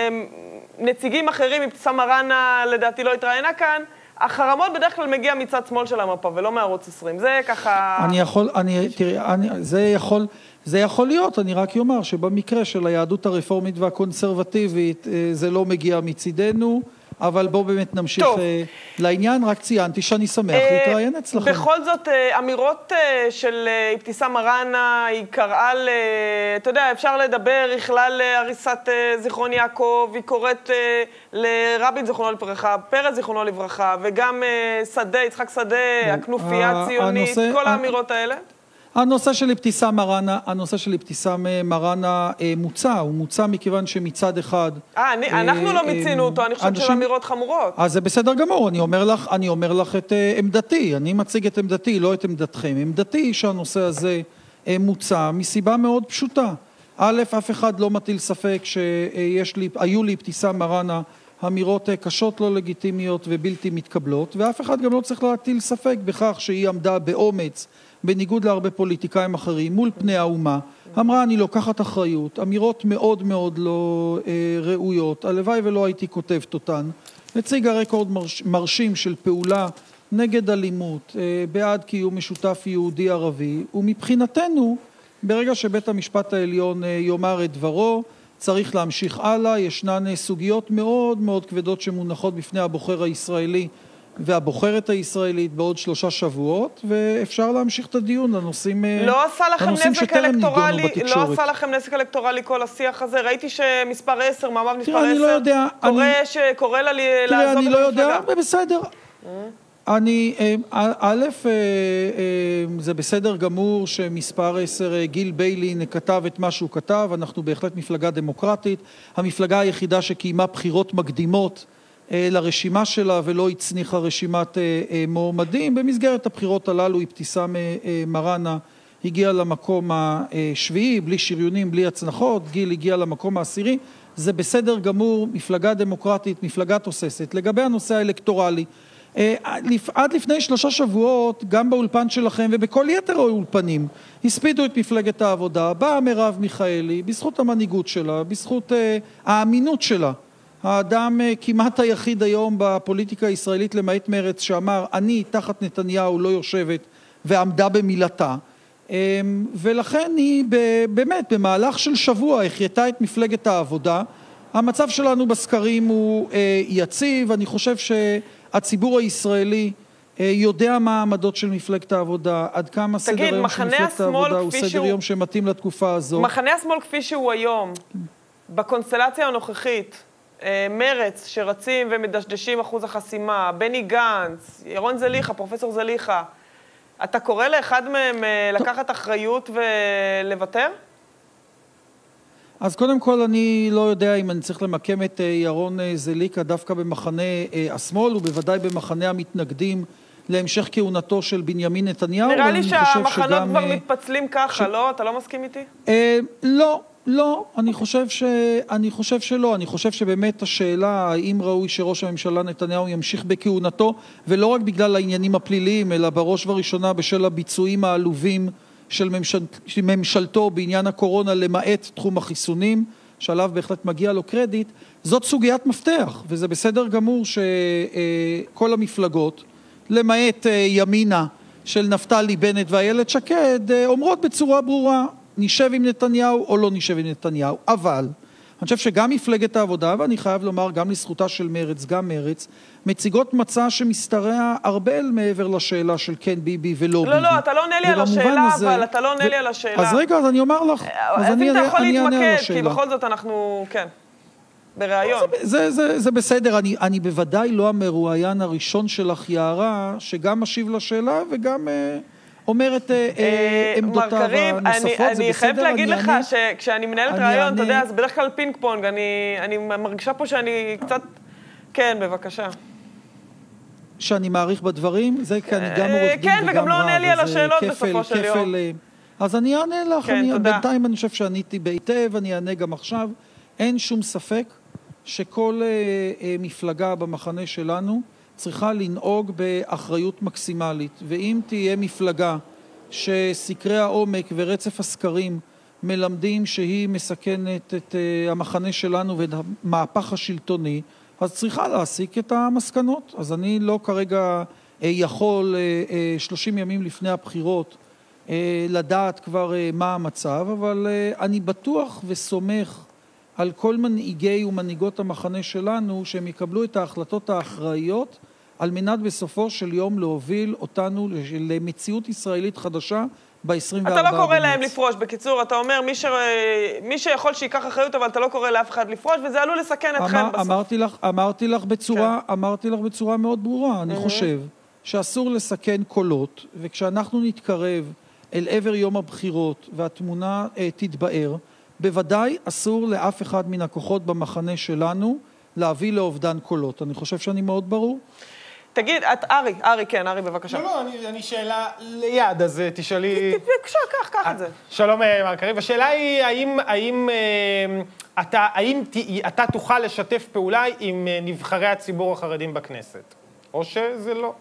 נציגים אחרים, אבתיסאם מראענה לדעתי לא התראיינה כאן, החרמות בדרך כלל מגיע מצד שמאל של המפה ולא מערוץ עשרים, זה ככה... אני יכול, אני, תראי, אני, זה יכול, זה יכול להיות, אני רק אומר שבמקרה של היהדות הרפורמית והקונסרבטיבית זה לא מגיע מצידנו, אבל בואו באמת נמשיך טוב. לעניין, רק ציינתי שאני שמח להתראיין אצלכם. בכל זאת, אמירות של אבתיסאם מראענה, היא קראה ל... אתה יודע, אפשר לדבר, בכלל להריסת זיכרון יעקב, היא קוראת לרבין זיכרונו לברכה, פרס זיכרונו לברכה, וגם שדה, יצחק שדה, הכנופיה הציונית, כל האמירות האלה. הנושא של אבתיסאם מראענה, הנושא של אבתיסאם מראענה מוצע, הוא מוצע מכיוון שמצד אחד... אה, אנחנו לא מיצינו אותו, אני חושבת של אמירות חמורות. אז זה בסדר גמור, אני אומר לך, אני אומר לך את עמדתי, אני מציג את עמדתי, לא את עמדתכם. עמדתי היא שהנושא הזה מוצע מסיבה מאוד פשוטה. א', אף אחד לא מטיל ספק שיש לי, היו לי אבתיסאם מראענה אמירות קשות, לא לגיטימיות ובלתי מתקבלות, ואף אחד גם לא צריך להטיל ספק בכך שהיא עמדה באומץ, בניגוד להרבה פוליטיקאים אחרים, מול פני האומה, אמרה אני לוקחת אחריות, אמירות מאוד מאוד לא אה, ראויות, הלוואי ולא הייתי כותבת אותן, הציגה רקורד מרש, מרשים של פעולה נגד אלימות, אה, בעד קיום משותף יהודי-ערבי, ומבחינתנו, ברגע שבית המשפט העליון אה, יאמר את דברו, צריך להמשיך הלאה, ישנן סוגיות מאוד מאוד כבדות שמונחות בפני הבוחר הישראלי, והבוחרת הישראלית בעוד שלושה שבועות, ואפשר להמשיך את הדיון לנושאים, לא עשה לכם נזק אלקטורלי, לא עשה לכם נזק אלקטורלי כל השיח הזה, ראיתי שמספר עשר, מעמד מספר עשר, אני לא יודע, קורא שקורא לה לעזוב את המפלגה. אני לא יודע, בסדר. אני, א', זה בסדר גמור שמספר עשר גיל ביילין כתב את מה שהוא כתב, אנחנו בהחלט מפלגה דמוקרטית, המפלגה היחידה שקיימה בחירות מקדימות, לרשימה שלה ולא הצניחה רשימת מועמדים. במסגרת הבחירות הללו אבתיסאם מראענה הגיעה למקום השביעי, בלי שריונים, בלי הצנחות, גיל הגיע למקום העשירי. זה בסדר גמור, מפלגה דמוקרטית, מפלגה תוססת. לגבי הנושא האלקטורלי, עד לפני שלושה שבועות, גם באולפן שלכם ובכל יתר האולפנים, הספידו את מפלגת העבודה, באה מרב מיכאלי, בזכות המנהיגות שלה, בזכות האמינות שלה. האדם כמעט היחיד היום בפוליטיקה הישראלית למעט מרץ שאמר, אני תחת נתניהו לא יושבת ועמדה במילתה. ולכן היא באמת במהלך של שבוע החייתה את מפלגת העבודה. המצב שלנו בסקרים הוא יציב, אני חושב שהציבור הישראלי יודע מה העמדות של מפלגת העבודה, עד כמה סדר היום של מפלגת העבודה הוא סדר יום שמתאים לתקופה הזו. מחנה השמאל כפי שהוא היום, בקונסטלציה הנוכחית, מרץ שרצים ומדשדשים אחוז החסימה, בני גנץ, ירון זליחה, פרופסור זליחה, אתה קורא לאחד מהם לקחת אחריות ולוותר? אז קודם כל אני לא יודע אם אני צריך למקם את ירון זליקה דווקא במחנה השמאל, ובוודאי במחנה המתנגדים להמשך כהונתו של בנימין נתניהו. נראה לי שהמחנות כבר מתפצלים ככה, לא? אתה לא מסכים איתי? לא. לא, אני חושב ש... אני חושב שלא. אני חושב שבאמת השאלה האם ראוי שראש הממשלה נתניהו ימשיך בכהונתו, ולא רק בגלל העניינים הפליליים, אלא בראש וראשונה בשל הביצועים העלובים של ממשל... ממשלתו בעניין הקורונה, למעט תחום החיסונים, שעליו בהחלט מגיע לו קרדיט, זאת סוגיית מפתח, וזה בסדר גמור שכל המפלגות, למעט ימינה של נפתלי בנט ואיילת שקד, אומרות בצורה ברורה, נשב עם נתניהו או לא נשב עם נתניהו. אבל אני חושב שגם מפלגת העבודה, ואני חייב לומר גם לזכותה של מרץ, גם מרץ, מציגות מצע שמשתרע הרבה אל מעבר לשאלה של כן ביבי ולא ביבי. לא, לא, אתה לא עונה לי על השאלה, אבל אתה לא עונה לי על השאלה. אז רגע, אז אני אומר לך. אז אם אתה יכול להתמקד, כי בכל זאת אנחנו, כן, ברעיון. זה בסדר, אני בוודאי לא המרואיין הראשון שלך יערה, שגם משיב לשאלה וגם אומר את עמדותיו הנוספות. אני חייבת להגיד לך שכשאני מנהלת רעיון, אתה יודע, זה בדרך כלל פינג פונג, אני מרגישה פה שאני קצת, כן, בבקשה. שאני מעריך בדברים, זה כי אני גם עורך דין וגם רב. כן, וגם לא עונה לי על השאלות בסופו של יום. אז אני אענה לך, בינתיים אני חושב שעניתי בהיטב, אני אענה גם עכשיו. אין שום ספק שכל מפלגה במחנה שלנו צריכה לנהוג באחריות מקסימלית, ואם תהיה מפלגה שסקרי העומק ורצף הסקרים מלמדים שהיא מסכנת את המחנה שלנו ואת המהפך השלטוני, אז צריכה להסיק את המסקנות. אז אני לא כרגע יכול שלושים ימים לפני הבחירות לדעת כבר מה המצב, אבל אני בטוח וסומך על כל מנהיגי ומנהיגות המחנה שלנו שהם יקבלו את ההחלטות האחראיות על מנת בסופו של יום להוביל אותנו למציאות ישראלית חדשה ב-עשרים וארבעה. אתה לא קורא להם לפרוש, בקיצור, אתה אומר מי, ש... מי שיכול שיקח אחריות, אבל אתה לא קורא לאף אחד לפרוש, וזה עלול לסכן אתכם אמר, בסוף. אמרתי לך, אמרתי לך בצורה, כן. אמרתי לך בצורה מאוד ברורה, אני mm-hmm. חושב שאסור לסכן קולות, וכשאנחנו נתקרב אל עבר יום הבחירות והתמונה אה, תתבאר, בוודאי אסור לאף אחד מן הכוחות במחנה שלנו להביא לאובדן קולות. אני חושב שאני מאוד ברור. תגיד, את, ארי, ארי, כן, ארי, בבקשה. לא, לא, אני, אני שאלה ליד, אז תשאלי... בבקשה, קח, קח את זה. שלום, מר קריב. השאלה היא, האם, האם, אתה, האם אתה תוכל לשתף פעולה עם נבחרי הציבור החרדים בכנסת? או שזה לא?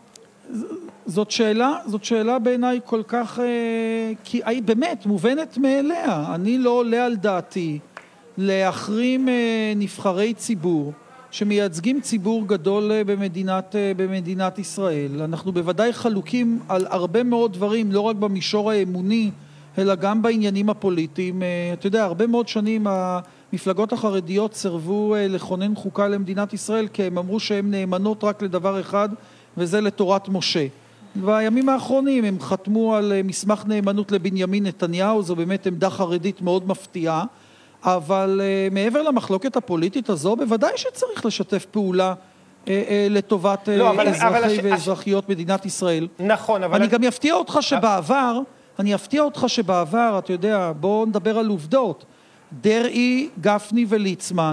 זאת שאלה, זאת שאלה בעיניי כל כך, כי היא באמת מובנת מאליה. אני לא עולה על דעתי להחרים נבחרי ציבור, שמייצגים ציבור גדול במדינת, במדינת ישראל. אנחנו בוודאי חלוקים על הרבה מאוד דברים, לא רק במישור האמוני, אלא גם בעניינים הפוליטיים. אתה יודע, הרבה מאוד שנים המפלגות החרדיות סרבו לכונן חוקה למדינת ישראל, כי הם אמרו שהן נאמנות רק לדבר אחד, וזה לתורת משה. בימים האחרונים הם חתמו על מסמך נאמנות לבנימין נתניהו, זו באמת עמדה חרדית מאוד מפתיעה, אבל uh, מעבר למחלוקת הפוליטית הזו, בוודאי שצריך לשתף פעולה uh, uh, לטובת uh, לא, אבל, אזרחי אבל הש... ואזרחיות הש... מדינת ישראל. נכון, אבל... אני גם אפתיע אותך שבעבר, אני אפתיע אותך שבעבר, אתה יודע, בוא נדבר על עובדות, דרעי, גפני וליצמן,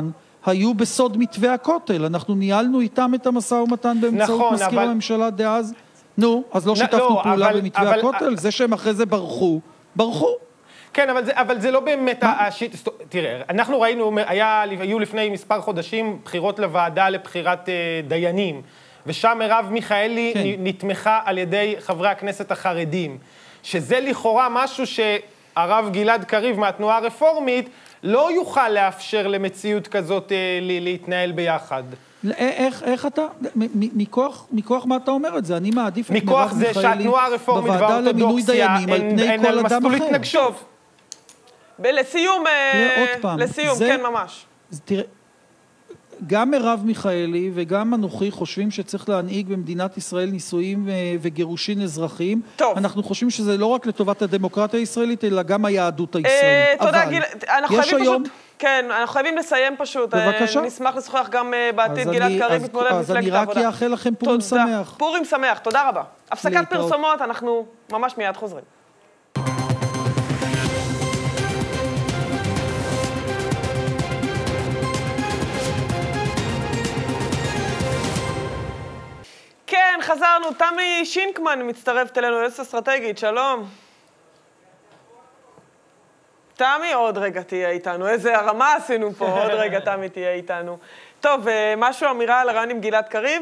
היו בסוד מתווה הכותל. אנחנו ניהלנו איתם את המשא ומתן באמצעות נכון, מזכיר אבל... הממשלה דאז. נו, אז לא שיתפנו לא, פעולה אבל, במתווה אבל, הכותל? אבל... זה שהם אחרי זה ברחו, ברחו. כן, אבל זה, אבל זה לא באמת השיט... תראה, אנחנו ראינו, היה, היו לפני מספר חודשים בחירות לוועדה לבחירת אה, דיינים, ושם מרב מיכאלי כן. נתמכה על ידי חברי הכנסת החרדים, שזה לכאורה משהו שהרב גלעד קריב מהתנועה הרפורמית לא יוכל לאפשר למציאות כזאת אה, להתנהל ביחד. איך, איך אתה, מכוח, מכוח מה אתה אומר את זה? אני מעדיף את מרב מיכאלי בוועדה למינוי דיינים על פני כל אדם אחר. טוב, לסיום, לסיום, כן ממש. תראה, גם מרב מיכאלי וגם אנוכי חושבים שצריך להנהיג במדינת ישראל נישואים וגירושין אזרחיים. טוב. אנחנו חושבים שזה לא רק לטובת הדמוקרטיה הישראלית, אלא גם היהדות הישראלית. תודה, גיל. אנחנו חייבים פשוט, כן, אנחנו חייבים לסיים פשוט. בבקשה. נשמח לשוחח גם בעתיד. גלעד קריב מתמודד מפלגת העבודה. אז אני רק אאחל לכם פורים שמח. פורים שמח, תודה רבה. הפסקת פרסומות, אנחנו ממש מיד חוזרים. כן, חזרנו. תמי שינקמן מצטרפת אלינו, יועצת אסטרטגית, שלום. תמי, עוד רגע תהיה איתנו. איזה הרמה עשינו פה, עוד רגע תמי תהיה איתנו. טוב, משהו אמירה על הרעיון עם גלעד קריב?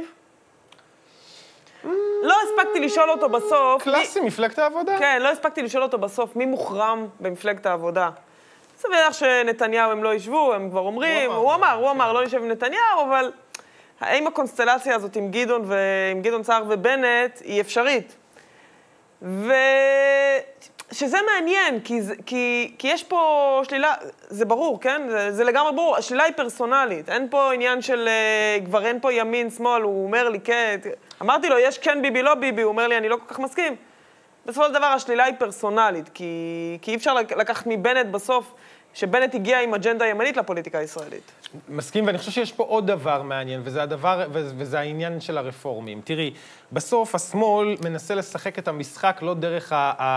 לא הספקתי לשאול אותו בסוף. קלאסי, מפלגת העבודה. כן, לא הספקתי לשאול אותו בסוף, מי מוחרם במפלגת העבודה? זה בטח שנתניהו הם לא ישבו, הם כבר אומרים, הוא אמר, הוא אמר, לא נשב עם נתניהו, אבל... האם הקונסטלציה הזאת עם גדעון ועם גדעון סער ובנט היא אפשרית? ושזה מעניין, כי, כי, כי יש פה שלילה, זה ברור, כן? זה, זה לגמרי ברור, השלילה היא פרסונלית, אין פה עניין של, כבר אין פה ימין, שמאל, הוא אומר לי, כן, אמרתי לו, יש כן ביבי, לא ביבי, הוא אומר לי, אני לא כל כך מסכים. בסופו של דבר, השלילה היא פרסונלית, כי, כי אי אפשר לקחת מבנט בסוף, שבנט הגיע עם אג'נדה ימנית לפוליטיקה הישראלית. מסכים, ואני חושב שיש פה עוד דבר מעניין, וזה הדבר, וזה העניין של הרפורמים. תראי, בסוף השמאל מנסה לשחק את המשחק לא דרך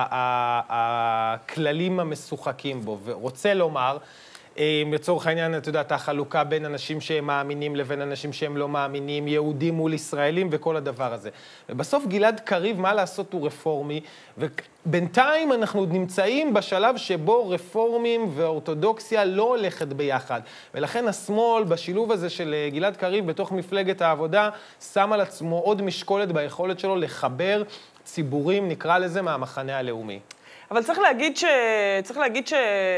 הכללים המשוחקים בו, ורוצה לומר, לצורך העניין, אתה יודע, החלוקה בין אנשים שהם מאמינים לבין אנשים שהם לא מאמינים, יהודים מול ישראלים וכל הדבר הזה. ובסוף גלעד קריב, מה לעשות, הוא רפורמי, ובינתיים אנחנו נמצאים בשלב שבו רפורמים ואורתודוקסיה לא הולכת ביחד. ולכן השמאל, בשילוב הזה של גלעד קריב בתוך מפלגת העבודה, שם על עצמו עוד משקולת ביכולת שלו לחבר ציבורים, נקרא לזה, מהמחנה הלאומי. אבל צריך להגיד ש... צריך להגיד ש...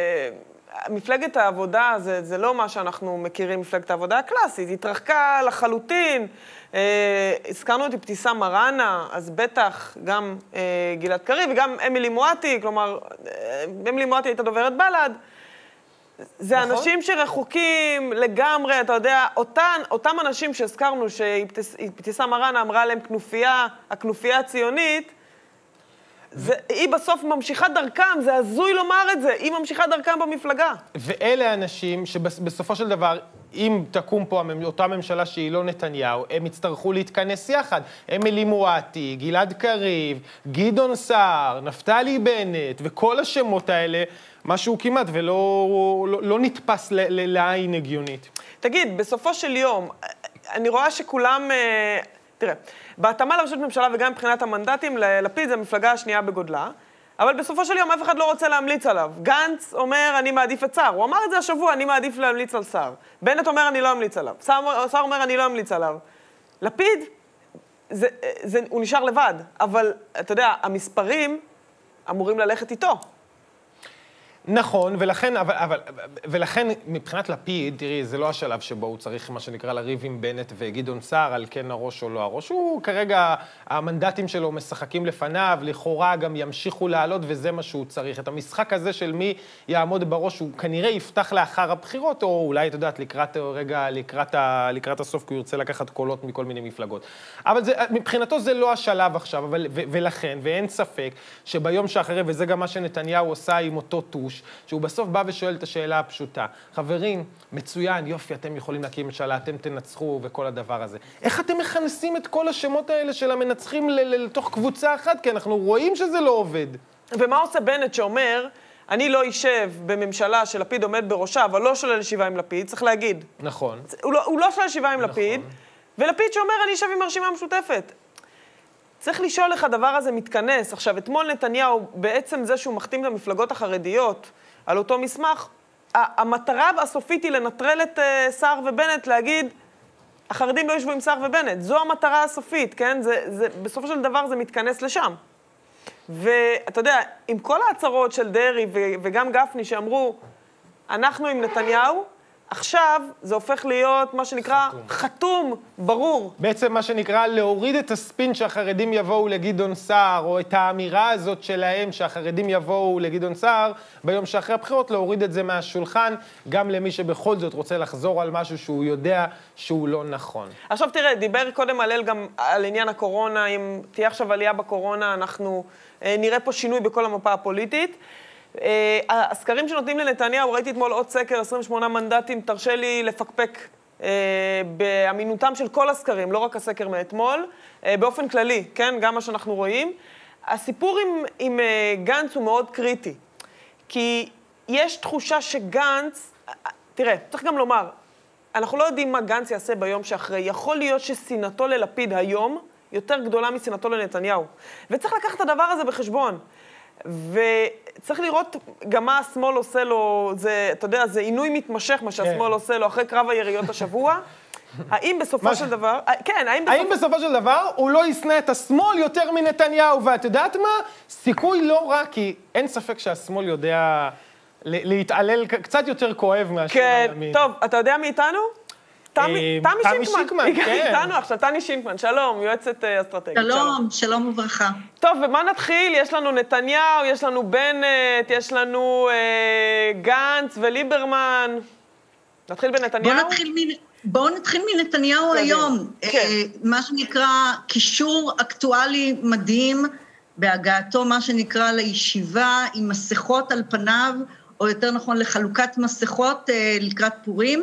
מפלגת העבודה זה, זה לא מה שאנחנו מכירים מפלגת העבודה הקלאסית, היא התרחקה לחלוטין, אה, הזכרנו את אבתיסאם מראענה, אז בטח גם אה, גלעד קריב וגם אמילי מואטי, כלומר, אה, אמילי מואטי הייתה דוברת בל"ד, זה נכון? אנשים שרחוקים לגמרי, אתה יודע, אותן, אותם אנשים שהזכרנו שאבתיסאם מראענה אמרה להם כנופיה, הכנופיה הציונית, זה, היא בסוף ממשיכה דרכם, זה הזוי לומר את זה, היא ממשיכה דרכם במפלגה. ואלה האנשים שבסופו של דבר, אם תקום פה אותה ממשלה שהיא לא נתניהו, הם יצטרכו להתכנס יחד. אמילי מואטי, גלעד קריב, גדעון סער, נפתלי בנט, וכל השמות האלה, משהו כמעט ולא לא, לא נתפס לעין הגיונית. תגיד, בסופו של יום, אני רואה שכולם... תראה, בהתאמה לראשות ממשלה וגם מבחינת המנדטים, לפיד זה המפלגה השנייה בגודלה, אבל בסופו של יום אף אחד לא רוצה להמליץ עליו. גנץ אומר, אני מעדיף את סער. הוא אמר את זה השבוע, אני מעדיף להמליץ על סער. בנט אומר, אני לא אמליץ עליו. סער אומר, אני לא אמליץ עליו. לפיד, זה, זה, הוא נשאר לבד, אבל אתה יודע, המספרים אמורים ללכת איתו. נכון, ולכן, אבל, אבל, ולכן מבחינת לפיד, תראי, זה לא השלב שבו הוא צריך מה שנקרא לריב עם בנט וגדעון סער על כן הראש או לא הראש. הוא כרגע, המנדטים שלו משחקים לפניו, לכאורה גם ימשיכו לעלות וזה מה שהוא צריך. את המשחק הזה של מי יעמוד בראש, הוא כנראה יפתח לאחר הבחירות, או אולי, אתה יודעת, לקראת רגע, לקראת, ה, לקראת הסוף, כי הוא ירצה לקחת קולות מכל מיני מפלגות. אבל זה, מבחינתו זה לא השלב עכשיו, אבל, ו, ולכן, ואין ספק שביום שאחרי, וזה גם מה שנתניהו עושה עם אותו טוש, שהוא בסוף בא ושואל את השאלה הפשוטה. חברים, מצוין, יופי, אתם יכולים להקים ממשלה, אתם תנצחו וכל הדבר הזה. איך אתם מכנסים את כל השמות האלה של המנצחים לתוך קבוצה אחת? כי אנחנו רואים שזה לא עובד. ומה עושה בנט שאומר, אני לא יישב בממשלה שלפיד עומד בראשה, אבל לא שולל ישיבה עם לפיד, צריך להגיד. נכון. הוא לא, הוא לא שולל ישיבה עם נכון. לפיד, ולפיד שאומר, אני יישב עם הרשימה המשותפת. צריך לשאול איך הדבר הזה מתכנס. עכשיו, אתמול נתניהו, בעצם זה שהוא מחתים את המפלגות החרדיות על אותו מסמך, המטרה הסופית היא לנטרל את uh, סער ובנט, להגיד, החרדים לא ישבו עם סער ובנט. זו המטרה הסופית, כן? זה, זה, בסופו של דבר זה מתכנס לשם. ואתה יודע, עם כל ההצהרות של דרי ו- וגם גפני שאמרו, אנחנו עם נתניהו, עכשיו זה הופך להיות מה שנקרא חתום, חתום ברור. בעצם מה שנקרא להוריד את הספין שהחרדים יבואו לגדעון סער, או את האמירה הזאת שלהם שהחרדים יבואו לגדעון סער, ביום שאחרי הבחירות להוריד את זה מהשולחן, גם למי שבכל זאת רוצה לחזור על משהו שהוא יודע שהוא לא נכון. עכשיו תראה, דיבר קודם הלל גם על עניין הקורונה, אם תהיה עכשיו עלייה בקורונה, אנחנו אה, נראה פה שינוי בכל המפה הפוליטית. Uh, הסקרים שנותנים לנתניהו, ראיתי אתמול עוד סקר, עשרים ושמונה מנדטים, תרשה לי לפקפק uh, באמינותם של כל הסקרים, לא רק הסקר מאתמול, uh, באופן כללי, כן, גם מה שאנחנו רואים. הסיפור עם, עם uh, גנץ הוא מאוד קריטי, כי יש תחושה שגנץ, uh, תראה, צריך גם לומר, אנחנו לא יודעים מה גנץ יעשה ביום שאחרי, יכול להיות שסינתו ללפיד היום יותר גדולה מסינתו לנתניהו, וצריך לקחת את הדבר הזה בחשבון. וצריך לראות גם מה השמאל עושה לו, זה, אתה יודע, זה עינוי מתמשך מה שהשמאל עושה לו אחרי קרב היריות השבוע. האם בסופו של דבר, כן, האם בסופו... האם בסופו של דבר הוא לא ישנא את השמאל יותר מנתניהו, ואת יודעת מה? סיכוי לא רע, כי אין ספק שהשמאל יודע להתעלל קצת יותר כואב מאשר הימין. כן, טוב, אתה יודע מי איתנו? תמי שינקמן, כן. איתנו עכשיו, תני שינקמן, שלום, יועצת אסטרטגית. שלום, שלום וברכה. טוב, ומה נתחיל? יש לנו נתניהו, יש לנו בנט, יש לנו אה, גנץ וליברמן. נתחיל בנתניהו? בואו נתחיל, בוא נתחיל מנתניהו היום. כן. אה, מה שנקרא קישור אקטואלי מדהים, בהגעתו מה שנקרא לישיבה עם מסכות על פניו, או יותר נכון לחלוקת מסכות אה, לקראת פורים,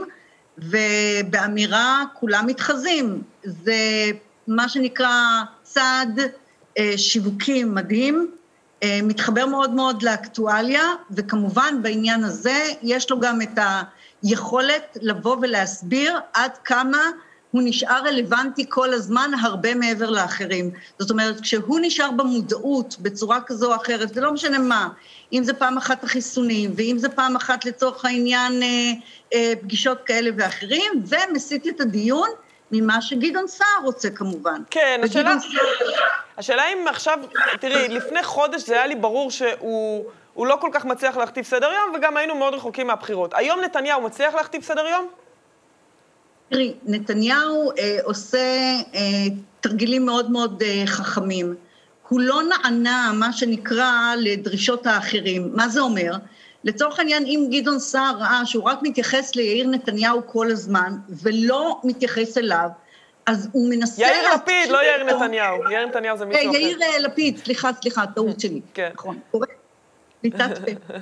ובאמירה כולם מתחזים. זה מה שנקרא צעד אה, שיווקי מדהים, אה, מתחבר מאוד מאוד לאקטואליה, וכמובן בעניין הזה יש לו גם את היכולת לבוא ולהסביר עד כמה הוא נשאר רלוונטי כל הזמן הרבה מעבר לאחרים. זאת אומרת, כשהוא נשאר במודעות בצורה כזו או אחרת, זה לא משנה מה, אם זה פעם אחת החיסונים, ואם זה פעם אחת לצורך העניין אה, אה, פגישות כאלה ואחרים, ומסיט את הדיון ממה שגדעון סער רוצה כמובן. כן, השאלה, השאלה אם עכשיו, תראי, לפני חודש זה היה לי ברור שהוא הוא לא כל כך מצליח להכתיב סדר יום, וגם היינו מאוד רחוקים מהבחירות. היום נתניהו מצליח להכתיב סדר יום? תראי, נתניהו אה, עושה אה, תרגילים מאוד מאוד אה, חכמים. הוא לא נענה, מה שנקרא, לדרישות האחרים. מה זה אומר? לצורך העניין, אם גדעון סער ראה שהוא רק מתייחס ליאיר נתניהו כל הזמן, ולא מתייחס אליו, אז הוא מנסה... יאיר לפיד, לא יאיר נתניהו. יאיר נתניהו זה מישהו אחר. יאיר לפיד, סליחה, סליחה, טעות שלי. כן. נכון, קורא. ליטת פה.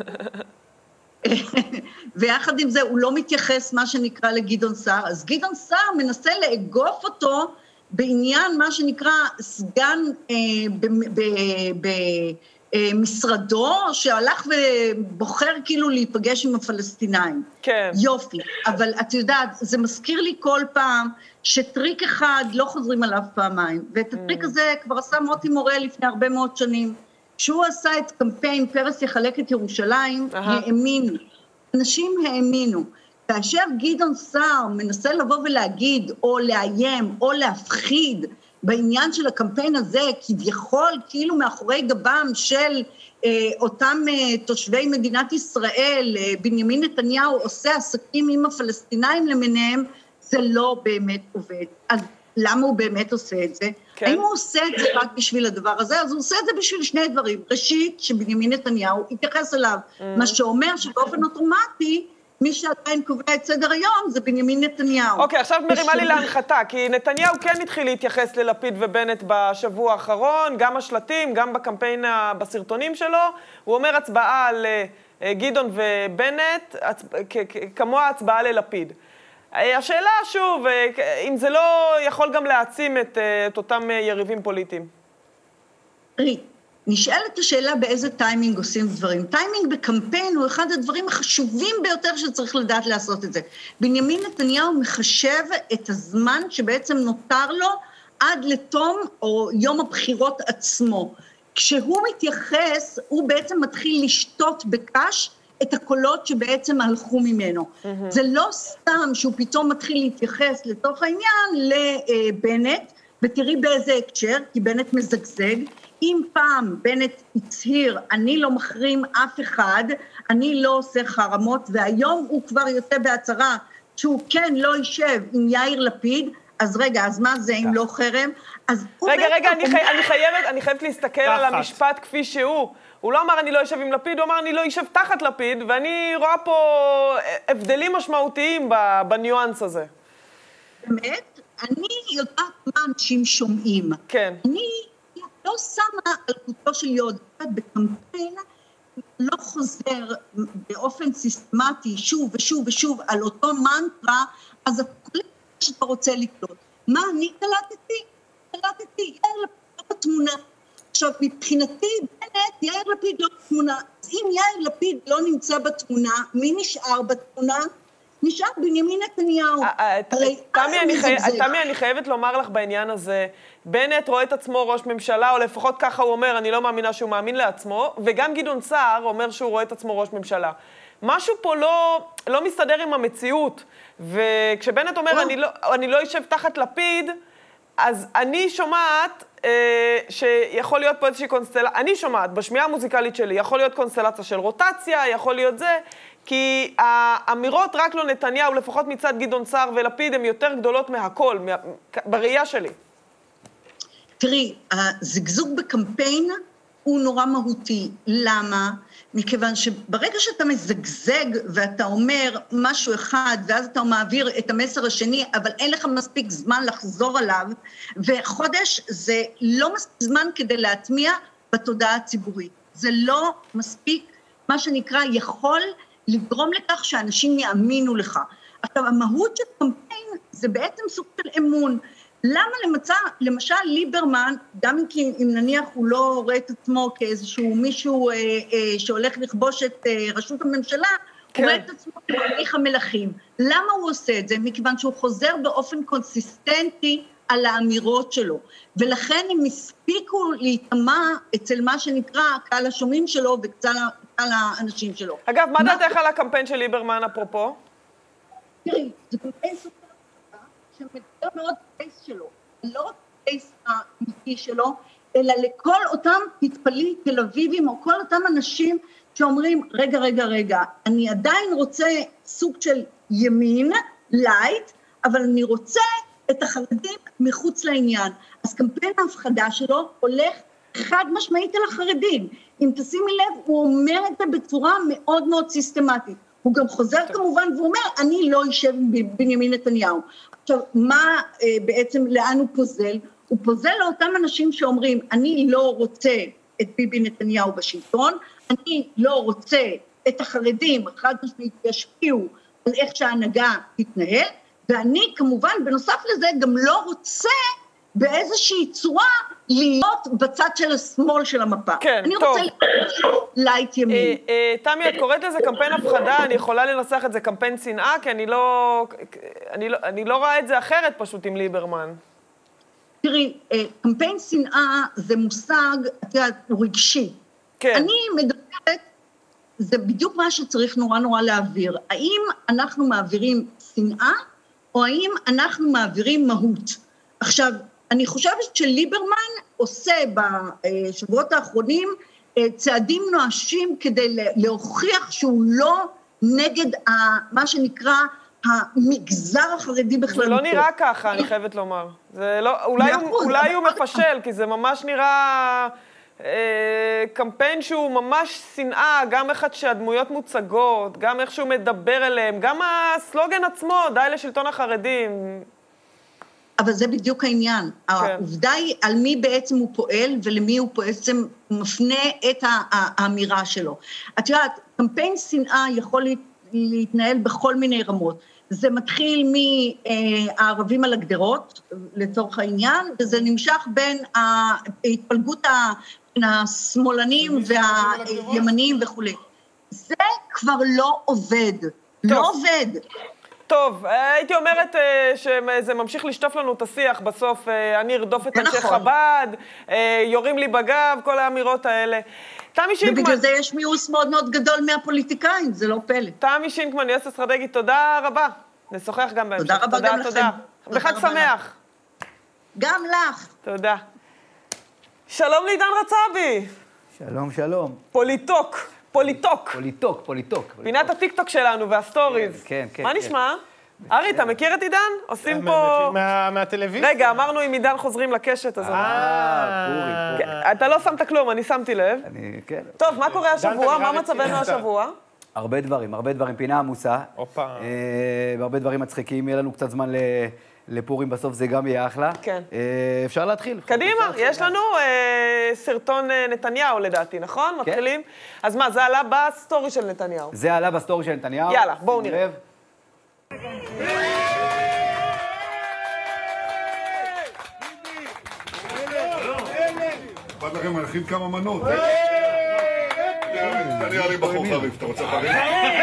ויחד עם זה הוא לא מתייחס מה שנקרא לגדעון סער, אז גדעון סער מנסה לאגוף אותו בעניין מה שנקרא סגן אה, במשרדו, אה, שהלך ובוחר כאילו להיפגש עם הפלסטינאים. כן. יופי, אבל את יודעת, זה מזכיר לי כל פעם שטריק אחד לא חוזרים עליו פעמיים, ואת הטריק הזה כבר עשה מוטי מורה לפני הרבה מאוד שנים, כשהוא עשה את קמפיין פרס יחלק את ירושלים, האמינו. אנשים האמינו. כאשר גדעון סער מנסה לבוא ולהגיד, או לאיים, או להפחיד, בעניין של הקמפיין הזה, כביכול, כאילו מאחורי גבם של אה, אותם אה, תושבי מדינת ישראל, אה, בנימין נתניהו עושה עסקים עם הפלסטינאים למיניהם, זה לא באמת עובד. אז למה הוא באמת עושה את זה? כן. האם הוא עושה את זה רק בשביל הדבר הזה? אז הוא עושה את זה בשביל שני דברים. ראשית, שבנימין נתניהו יתייחס אליו, mm. מה שאומר שבאופן אוטומטי, מי שעדיין קובע את סדר היום זה בנימין נתניהו. אוקיי, עכשיו מרימה לי להנחתה, כי נתניהו כן התחיל להתייחס ללפיד ובנט בשבוע האחרון, גם השלטים, גם בקמפיין, בסרטונים שלו, הוא אומר הצבעה על גדעון ובנט, כמו ההצבעה ללפיד. השאלה שוב, אם זה לא יכול גם להעצים את, את אותם יריבים פוליטיים. תראי, נשאלת השאלה באיזה טיימינג עושים דברים. טיימינג בקמפיין הוא אחד הדברים החשובים ביותר שצריך לדעת לעשות את זה. בנימין נתניהו מחשב את הזמן שבעצם נותר לו עד לתום או יום הבחירות עצמו. כשהוא מתייחס, הוא בעצם מתחיל לשתות בקש את הקולות שבעצם הלכו ממנו. Mm-hmm. זה לא סתם שהוא פתאום מתחיל להתייחס לתוך העניין לבנט, ותראי באיזה הקשר, כי בנט מזגזג. אם פעם בנט הצהיר, אני לא מחרים אף אחד, אני לא עושה חרמות, והיום הוא כבר יוצא בהצהרה שהוא כן לא יישב עם יאיר לפיד, אז רגע, אז מה זה אם לא חרם? אז רגע, רגע, אני, חי... אני, חייבת, אני חייבת להסתכל על המשפט כפי שהוא. הוא לא אמר אני לא יושב עם לפיד, הוא אמר אני לא יושב תחת לפיד, ואני רואה פה הבדלים משמעותיים בניואנס הזה. באמת? אני יודעת מה אנשים שומעים. כן. אני לא שמה על קוטו של יוד, בקמפיין לא חוזר באופן סיסטמטי שוב ושוב ושוב על אותו מנטרה, אז אתה שאתה רוצה לקלוט. מה אני קלטתי? קלטתי יאיר לפיד בתמונה. עכשיו, מבחינתי, בנט, יאיר לפיד לא בתמונה. אז אם יאיר לפיד לא נמצא בתמונה, מי נשאר בתמונה? נשאר בנימין נתניהו. תמי, אני חייבת לומר לך בעניין הזה, בנט רואה את עצמו ראש ממשלה, או לפחות ככה הוא אומר, אני לא מאמינה שהוא מאמין לעצמו, וגם גדעון סער אומר שהוא רואה את עצמו ראש ממשלה. משהו פה לא, לא מסתדר עם המציאות, וכשבנט אומר, אני לא, אני לא יושב תחת לפיד, אז אני שומעת אה, שיכול להיות פה איזושהי קונסטלציה, אני שומעת, בשמיעה המוזיקלית שלי, יכול להיות קונסטלציה של רוטציה, יכול להיות זה, כי האמירות רק לא נתניהו, לפחות מצד גדעון סער ולפיד, הן יותר גדולות מהכל, מה, בראייה שלי. תראי, הזגזוג בקמפיין הוא נורא מהותי. למה? מכיוון שברגע שאתה מזגזג ואתה אומר משהו אחד, ואז אתה מעביר את המסר השני, אבל אין לך מספיק זמן לחזור עליו, וחודש זה לא מספיק זמן כדי להטמיע בתודעה הציבורית. זה לא מספיק, מה שנקרא, יכול לגרום לכך שאנשים יאמינו לך. עכשיו, המהות של קמפיין זה בעצם סוג של אמון. למה למצא, למשל ליברמן, גם אם, אם נניח הוא לא רואה את עצמו כאיזשהו מישהו אה, אה, שהולך לכבוש את אה, רשות הממשלה, כן. הוא רואה את עצמו כמליך המלכים. למה הוא עושה את זה? מכיוון שהוא חוזר באופן קונסיסטנטי על האמירות שלו, ולכן הם הספיקו להתאמה אצל מה שנקרא קהל השומעים שלו וקהל האנשים שלו. אגב, מה דעתך על הקמפיין של ליברמן אפרופו? תראי, זה קמפיין סופר שמדבר מאוד בייס שלו, לא רק בייס האמיתי שלו, אלא לכל אותם מתפלים תל אביבים, או כל אותם אנשים שאומרים, רגע, רגע, רגע, אני עדיין רוצה סוג של ימין, לייט, אבל אני רוצה את החרדים מחוץ לעניין. אז קמפיין ההפחדה שלו הולך חד משמעית על החרדים. אם תשימי לב, הוא אומר את זה בצורה מאוד מאוד סיסטמטית. הוא גם חוזר כמובן ואומר, אני לא יושב עם בנימין נתניהו. עכשיו, מה אה, בעצם, לאן הוא פוזל? הוא פוזל לאותם אנשים שאומרים, אני לא רוצה את ביבי נתניהו בשלטון, אני לא רוצה את החרדים, חד משמעית ישפיעו על איך שההנהגה תתנהל, ואני כמובן, בנוסף לזה, גם לא רוצה באיזושהי צורה להיות בצד של השמאל של המפה. כן, אני טוב. אני רוצה לייט ימין. אה, אה, תמי, את קוראת לזה קמפיין הפחדה, אני יכולה לנסח את זה קמפיין שנאה, כי אני לא, אני לא, אני לא רואה את זה אחרת פשוט עם ליברמן. תראי, אה, קמפיין שנאה זה מושג, את יודעת, הוא רגשי. כן. אני מדברת, זה בדיוק מה שצריך נורא נורא להעביר. האם אנחנו מעבירים שנאה, או האם אנחנו מעבירים מהות? עכשיו, אני חושבת שליברמן עושה בשבועות האחרונים צעדים נואשים כדי להוכיח שהוא לא נגד מה שנקרא המגזר החרדי בכלל. זה לא נראה ככה, אני חייבת לומר. זה לא, אולי, הוא, אולי הוא מפשל, כי זה ממש נראה אה, קמפיין שהוא ממש שנאה, גם איך שהדמויות מוצגות, גם איך שהוא מדבר אליהם, גם הסלוגן עצמו, די לשלטון החרדים. אבל זה בדיוק העניין. כן. העובדה היא על מי בעצם הוא פועל, ולמי הוא בעצם מפנה את האמירה שלו. את יודעת, קמפיין שנאה יכול להתנהל בכל מיני רמות. זה מתחיל מהערבים על הגדרות, לצורך העניין, וזה נמשך בין ההתפלגות בין השמאלנים והימנים וכולי. זה כבר לא עובד. לא עובד. טוב, הייתי אומרת שזה ממשיך לשטוף לנו את השיח בסוף, אני ארדוף את אנשי חב"ד, יורים לי בגב, כל האמירות האלה. תמי שינקמן... ובגלל זה יש מיאוס מאוד מאוד גדול מהפוליטיקאים, זה לא פלא. תמי שינקמן, יועצת אסטרטגית, תודה רבה. נשוחח גם בהמשך. תודה רבה גם לכם. וחג שמח. גם לך. תודה. שלום לעידן רצאבי. שלום, שלום. פוליטוק. פוליטוק. פוליטוק, פוליטוק. פינת הטיקטוק שלנו והסטוריז. כן, כן. מה נשמע? ארי, אתה מכיר את עידן? עושים פה... מהטלוויזיה. רגע, אמרנו עם עידן חוזרים לקשת, אז... אה, פורי, פורי. אתה לא שמת כלום, אני שמתי לב. אני, כן. טוב, מה קורה השבוע? מה מצבנו השבוע? הרבה דברים, הרבה דברים. פינה עמוסה. הופה. והרבה דברים מצחיקים. יהיה לנו קצת זמן לפורים בסוף, זה גם יהיה אחלה. כן. אפשר להתחיל. קדימה, יש לנו סרטון נתניהו לדעתי, נכון? מתחילים? אז מה, זה עלה בסטורי של נתניהו. זה עלה בסטורי של נתניהו. יאללה, בואו נראה. אכפת לכם, אני אכין כמה מנות. נראה לי בחור חריף, אתה רוצה חריף?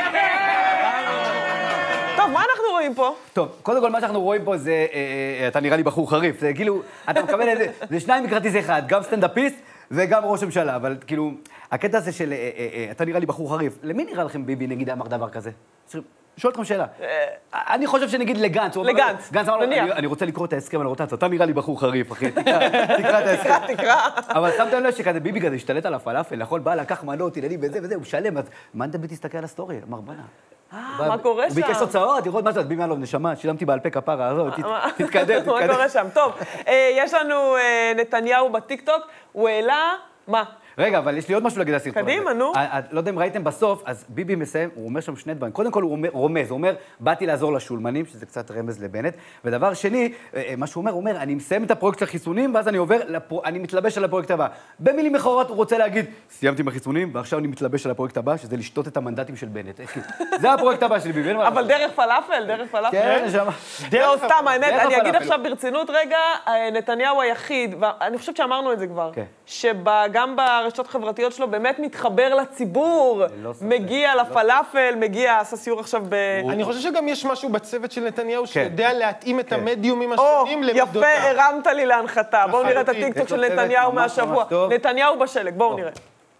טוב, מה אנחנו רואים פה? טוב, קודם כל מה שאנחנו רואים פה זה, אתה נראה לי בחור חריף, זה כאילו, אתה מקבל את זה, זה שניים מכרטיס אחד, גם סטנדאפיסט וגם ראש ממשלה, אבל כאילו, הקטע הזה של, אתה נראה לי בחור חריף, למי נראה לכם ביבי נגיד אמר דבר כזה? שואל אתכם שאלה. אני חושב שנגיד לגנץ. לגנץ, נניח. אני רוצה לקרוא את ההסכם על הרוטציה, אתה נראה לי בחור חריף, אחי. תקרא את ההסכם. תקרא, תקרא. אבל שמת לב שכזה ביבי כזה השתלט על הפלאפל, נכון? בא, לקח מנות, ילדים וזה וזה, הוא שלם, אז מנדלבליט תסתכל על הסטורי, אמר בנה. מה קורה שם? הוא ביקש הוצאות, לראות מה זה, ביבי אלוב, נשמה, שילמתי בעל פה כפרה, עזוב, תתקדם, תתקדם. מה קורה שם? טוב, יש לנו נתניהו בטיקטוק, הוא העלה, מה? רגע, אבל יש לי עוד משהו להגיד על הסרטון הזה. קדימה, נו. לא יודע אם ראיתם בסוף, אז ביבי מסיים, הוא אומר שם שני דברים. קודם כל הוא רומז, הוא אומר, באתי לעזור לשולמנים, שזה קצת רמז לבנט. ודבר שני, מה שהוא אומר, הוא אומר, אני מסיים את הפרויקט של החיסונים, ואז אני עובר, אני מתלבש על הפרויקט הבא. במילים אחרות הוא רוצה להגיד, סיימתי עם החיסונים, ועכשיו אני מתלבש על הפרויקט הבא, שזה לשתות את המנדטים של בנט. זה הפרויקט הבא של ביבי. אבל דרך פלאפל, דרך פלאפל. כן, נשמה. לא, סתם, האמת, אני אגיד עכשיו ברצינות רגע, נתניהו היחיד, ואני חושבת שאמרנו את זה כבר, שגם ברשתות חברתיות שלו באמת מתחבר לציבור, מגיע לפלאפל, מגיע, עשה סיור עכשיו ב... אני חושב שגם יש משהו בצוות של נתניהו שיודע להתאים את המדיומים השונים למידותיו. יפה, הרמת לי להנחתה. בואו נראה את הטיקטוק של נתניהו מהשבוע. נתניהו בשלג, בואו נראה.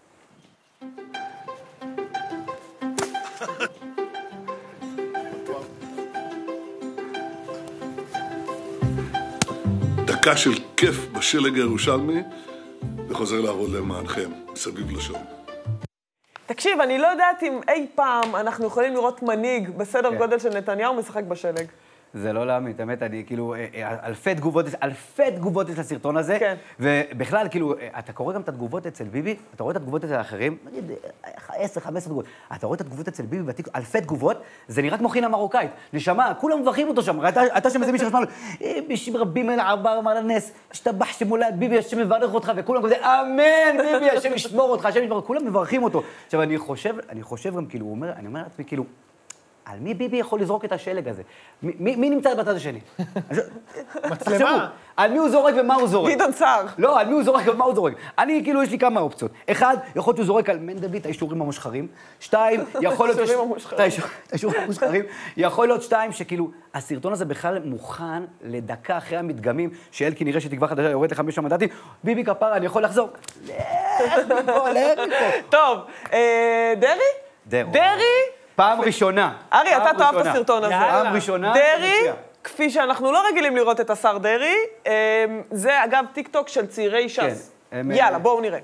דקה של כיף בשלג הירושלמי, וחוזר לעבוד למענכם, מסביב לשעון. תקשיב, אני לא יודעת אם אי פעם אנחנו יכולים לראות מנהיג בסדר גודל של נתניהו משחק בשלג. זה לא להאמין, באמת, אני כאילו, אלפי תגובות, אלפי תגובות יש לסרטון הזה, ובכלל, כאילו, אתה קורא גם את התגובות אצל ביבי, אתה רואה את התגובות אצל האחרים, נגיד, עשר, חמש עשרה תגובות, אתה רואה את התגובות אצל ביבי, אלפי תגובות, זה נראה כמו חינה מרוקאית, נשמה, כולם מברכים אותו שם, אתה שם איזה מישהו ששמע לו, בישים רבים אל עבר אמר הנס, השתבח שמולד, ביבי, השם מברך אותך, וכולם כזה, אמן, ביבי, השם ישמור אותך, השם ישמור, כולם מברכים אותו. עכשיו, אני חושב, אני חושב גם, כאילו, הוא אומר, אני אומר לעצמי, כאילו, על מי ביבי יכול לזרוק את השלג הזה? מי, מי נמצא בצד השני? מצלמה. על מי הוא זורק ומה הוא זורק? גדעון סער. לא, על מי הוא זורק ומה הוא זורק. אני, כאילו, יש לי כמה אופציות. אחד, יכול להיות שהוא זורק על מנדלבליט, האישורים המושחרים. שתיים, יכול להיות... האישורים המושחרים. יכול להיות שתיים, שכאילו, הסרטון הזה בכלל מוכן לדקה אחרי המדגמים, שאלקין נראה שתקווה חדשה יורד לחמש המנדטים. ביבי כפרה, אני יכול לחזור. לך מפה, לך מפה. טוב, דרעי? דרעי? פעם ראשונה. ארי, אתה תאהב את הסרטון הזה. פעם ראשונה. דרעי, כפי שאנחנו לא רגילים לראות את השר דרעי, זה אגב טיקטוק של צעירי ש"ס. יאללה, בואו נראה.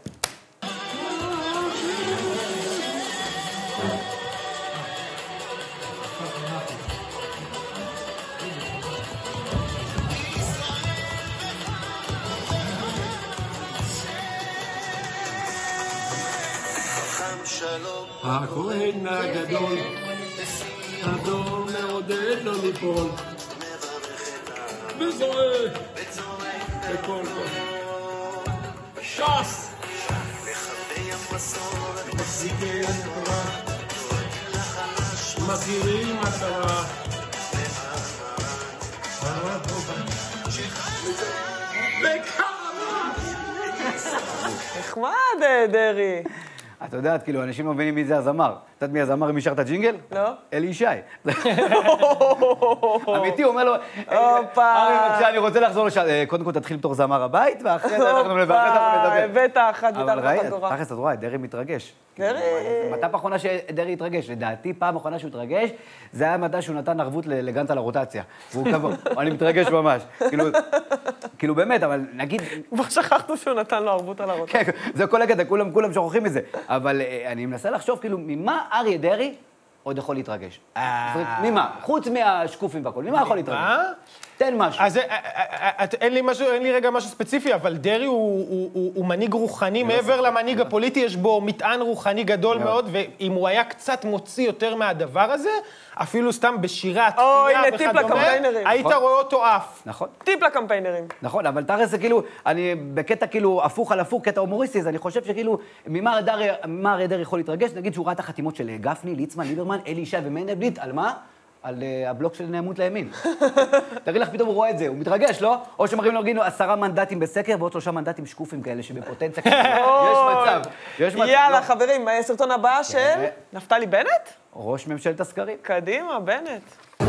הכהן הגדול, אדום מעודד לא ליפול, וזורק בכל כל. ש"ס! מחזיקי התורה, מכירים מטרה. וכמה! נחמד, דרי. את יודעת, כאילו, אנשים לא מבינים מי זה הזמר. את יודעת מי הזמר, מי שר את הג'ינגל? לא. אלי ישי. אמיתי, הוא אומר לו, הופה. ארי, בבקשה, אני רוצה לחזור לשם. קודם כל תתחיל בתור זמר הבית, ואחרי זה אנחנו נדבר. הבאת אחת אבל מתחת ראית, הגורה. תכלס, את רואה, דרי מתרגש. דרי... מתי פעם אחרונה שדרי התרגש? לדעתי, פעם אחרונה שהוא התרגש, זה היה מתי שהוא נתן ערבות לגנץ על הרוטציה. והוא כמובן, אני מתרגש ממש. כאילו, באמת, אבל נגיד... כבר שכחנו שהוא נתן לו ערבות על הרוטציה. כן, זה כל הגדה, כולם שוכחים מזה. אבל אני מנסה לחשוב, כאילו, ממה אריה דרי עוד יכול להתרגש? ממה? חוץ מהשקופים והכל, ממה יכול להתרגש? תן משהו. אז אין לי משהו, אין לי רגע משהו ספציפי, אבל דרי הוא מנהיג רוחני, מעבר למנהיג הפוליטי, יש בו מטען רוחני גדול מאוד, ואם הוא היה קצת מוציא יותר מהדבר הזה, אפילו סתם בשירה, תפילה וכדומה, היית רואה אותו אף. נכון. טיפ לקמפיינרים. נכון, אבל תראה זה כאילו, אני בקטע כאילו הפוך על הפוך, קטע הומוריסטי, אז אני חושב שכאילו, ממה אריה דרי יכול להתרגש? נגיד שהוא ראה את החתימות של גפני, ליצמן, ליברמן, אלי ישי ומנדלבליט, על מה? על הבלוק של נאמנות לימין. תראי לך, פתאום הוא רואה את זה, הוא מתרגש, לא? או שמראים לו, נגידו, עשרה מנדטים בסקר, ועוד שלושה מנדטים שקופים כאלה, שבפוטנציה כאלה. יש מצב, יש מצב. יאללה, חברים, הסרטון הבא של נפתלי בנט? ראש ממשלת הסקרים. קדימה, בנט.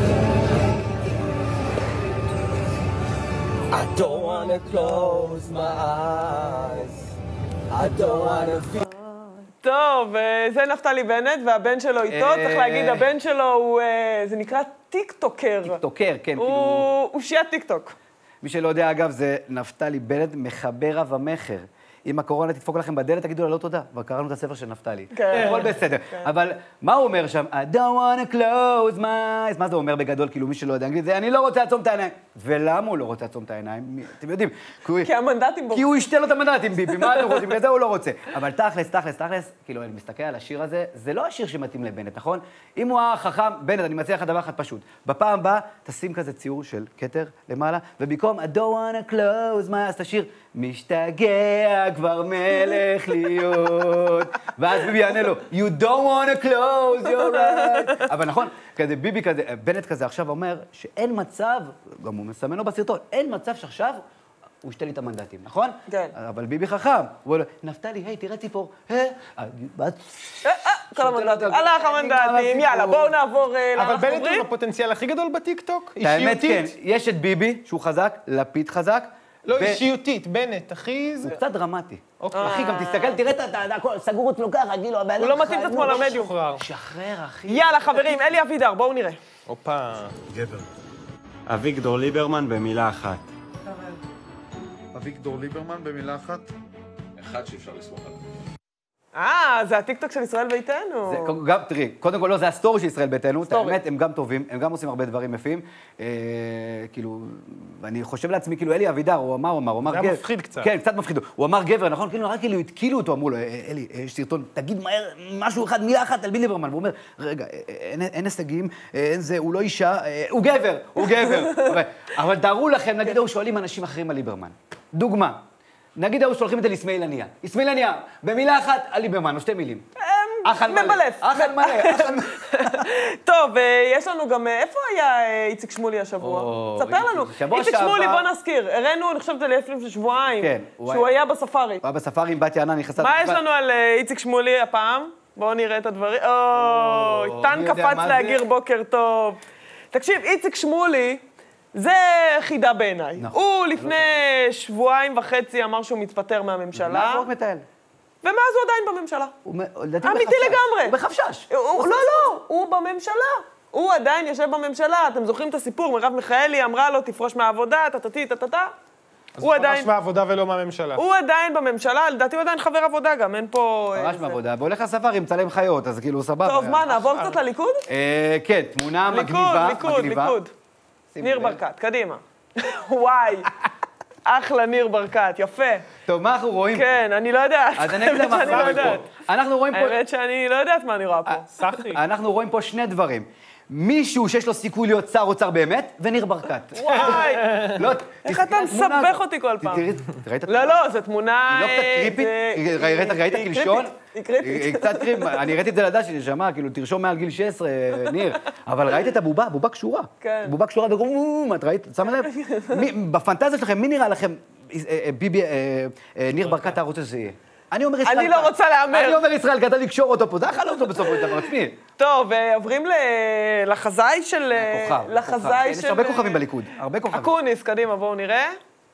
I don't wanna close my eyes. I don't wanna feel... טוב, זה נפתלי בנט, והבן שלו איתו, צריך להגיד, הבן שלו הוא, זה נקרא טיקטוקר. טיקטוקר, כן, כאילו... הוא שיעת טיקטוק. מי שלא יודע, אגב, זה נפתלי בנט, מחבר רב המחר. אם הקורונה תדפוק לכם בדלת, תגידו לה לא תודה. כבר קראנו את הספר של נפתלי. כן. הכל בסדר. אבל מה הוא אומר שם? I don't want to close my eyes. מה זה אומר בגדול? כאילו, מי שלא יודע אנגלית, זה אני לא רוצה לעצום את העיניים. ולמה הוא לא רוצה לעצום את העיניים? אתם יודעים. כי המנדטים בו. כי הוא ישתה לו את המנדטים, ביבי. מה אתם רוצים? בגלל זה הוא לא רוצה. אבל תכלס, תכלס, תכלס, כאילו, אני מסתכל על השיר הזה, זה לא השיר שמתאים לבנט, נכון? אם הוא החכם, בנט, אני מציע לך דבר אחד פשוט. בפעם הבאה, תשים כזה ציור של כתר למעלה, ובמקום I don't want to close my eyes, תשיר, משתגע כבר מלך להיות. ואז ביבי יענה לו, you don't want to close your eyes. אבל נכון, כזה ביבי כזה, בנט כזה עכשיו אומר שאין מצב, גם הוא מסמן לו בסרטון, אין מצב שעכשיו הוא ישתה לי את המנדטים, נכון? כן. אבל ביבי חכם, הוא אומר, נפתלי, היי, תראה ציפור, אה, כל המנדטים, הלך המנדטים, יאללה, בואו נעבור אבל בנט הוא הפוטנציאל הכי גדול בטיקטוק, האמת כן, יש את ביבי, שהוא חזק, לפיד חזק, לא, אישיותית, בנט, אחי... הוא קצת דרמטי. אחי, גם תסתכל, תראה את הכל, סגור אותו ככה, כאילו, הוא לא מתאים את עצמו למדיום. שחרר, אחי. יאללה, חברים, אלי אבידר, בואו נראה. הופה. גבר. אביגדור ליברמן במילה אחת. אביגדור ליברמן במילה אחת? אחד שאפשר לסמוך עליו. אה, זה הטיקטוק של ישראל ביתנו. גם, תראי, קודם כל לא, זה הסטורי של ישראל ביתנו, האמת, הם גם טובים, הם גם עושים הרבה דברים יפים. כאילו, ואני חושב לעצמי, כאילו, אלי אבידר, הוא אמר, הוא אמר, הוא אמר... זה היה מפחיד קצת. כן, קצת מפחיד. הוא אמר גבר, נכון? כאילו, רק כאילו, התקילו אותו, אמרו לו, אלי, יש סרטון, תגיד מהר משהו אחד, מילה אחת על ביבי ליברמן. והוא אומר, רגע, אין הישגים, אין זה, הוא לא אישה, הוא גבר, הוא גבר. אבל תארו לכם, נגיד, הוא שואלים אנשים אחרים על ליברמן. דוגמה. נגיד, היו שולחים את זה לאסמאעיל הנייה. אסמאעיל הנייה, במילה אחת על ליברמן, או שתי מילים. מבלף. אכל מלא, אכל מלא. טוב, יש לנו גם, איפה היה איציק שמולי השבוע? ספר לנו. איציק שמולי, בוא נזכיר. הראינו, אני חושבת, לפני שבועיים, שהוא היה בספארי. הוא היה בספארי עם בת יענה, נכנסה... מה יש לנו על איציק שמולי הפעם? בואו נראה את הדברים. אוי, טן קפץ להגיר בוקר טוב. תקשיב, איציק שמולי... זה חידה בעיניי. נכון. הוא לפני שבועיים וחצי אמר שהוא מתפטר מהממשלה. מה הוא מטייל? ומאז הוא עדיין בממשלה. אמיתי לגמרי. הוא בחפשש. לא, לא, הוא בממשלה. הוא עדיין יושב בממשלה. אתם זוכרים את הסיפור? מרב מיכאלי אמרה לו, תפרוש מהעבודה, טטטי, טטטה. אז הוא פרש מהעבודה ולא מהממשלה. הוא עדיין בממשלה, לדעתי הוא עדיין חבר עבודה גם, אין פה... פרש מהעבודה, והולך לספארי, מצלם חיות, אז כאילו סבבה. טוב, מה, נעבור קצת לליכוד? כן, תמונה מגניבה. ליכוד, ליכוד. ניר ברקת, קדימה. וואי, אחלה ניר ברקת, יפה. טוב, מה אנחנו רואים פה? כן, אני לא יודעת. אז אני אגיד מה אנחנו רואים פה. אנחנו רואים פה... האמת שאני לא יודעת מה אני רואה פה. סחי. אנחנו רואים פה שני דברים. מישהו שיש לו סיכוי להיות שר אוצר באמת, וניר ברקת. וואי, איך אתה מסבך אותי כל פעם? ראית? לא, לא, זו תמונה... היא לא קצת קריפית? ראית קלשון? היא קריפית. היא קצת קריפית. אני ראיתי את זה לדעת שאני שמע, כאילו, תרשום מעל גיל שש עשרה, ניר. אבל ראית את הבובה, בובה קשורה. כן. בובה קשורה בגרום, את ראית? שמה לב? בפנטזיה שלכם, מי נראה לכם ביבי, ניר ברקת הערוץ הזה יהיה. אני אומר ישראל... אני לא רוצה להאמר. אני אומר ישראל, כדי לקשור אותו פה, זה החלום שלו בסופו של דבר, עצמי. טוב, עוברים לחזאי של... הכוכב. לחזאי של... יש הרבה כוכבים בליכוד, הרבה כוכבים. אקוניס, קדימה, בואו נראה.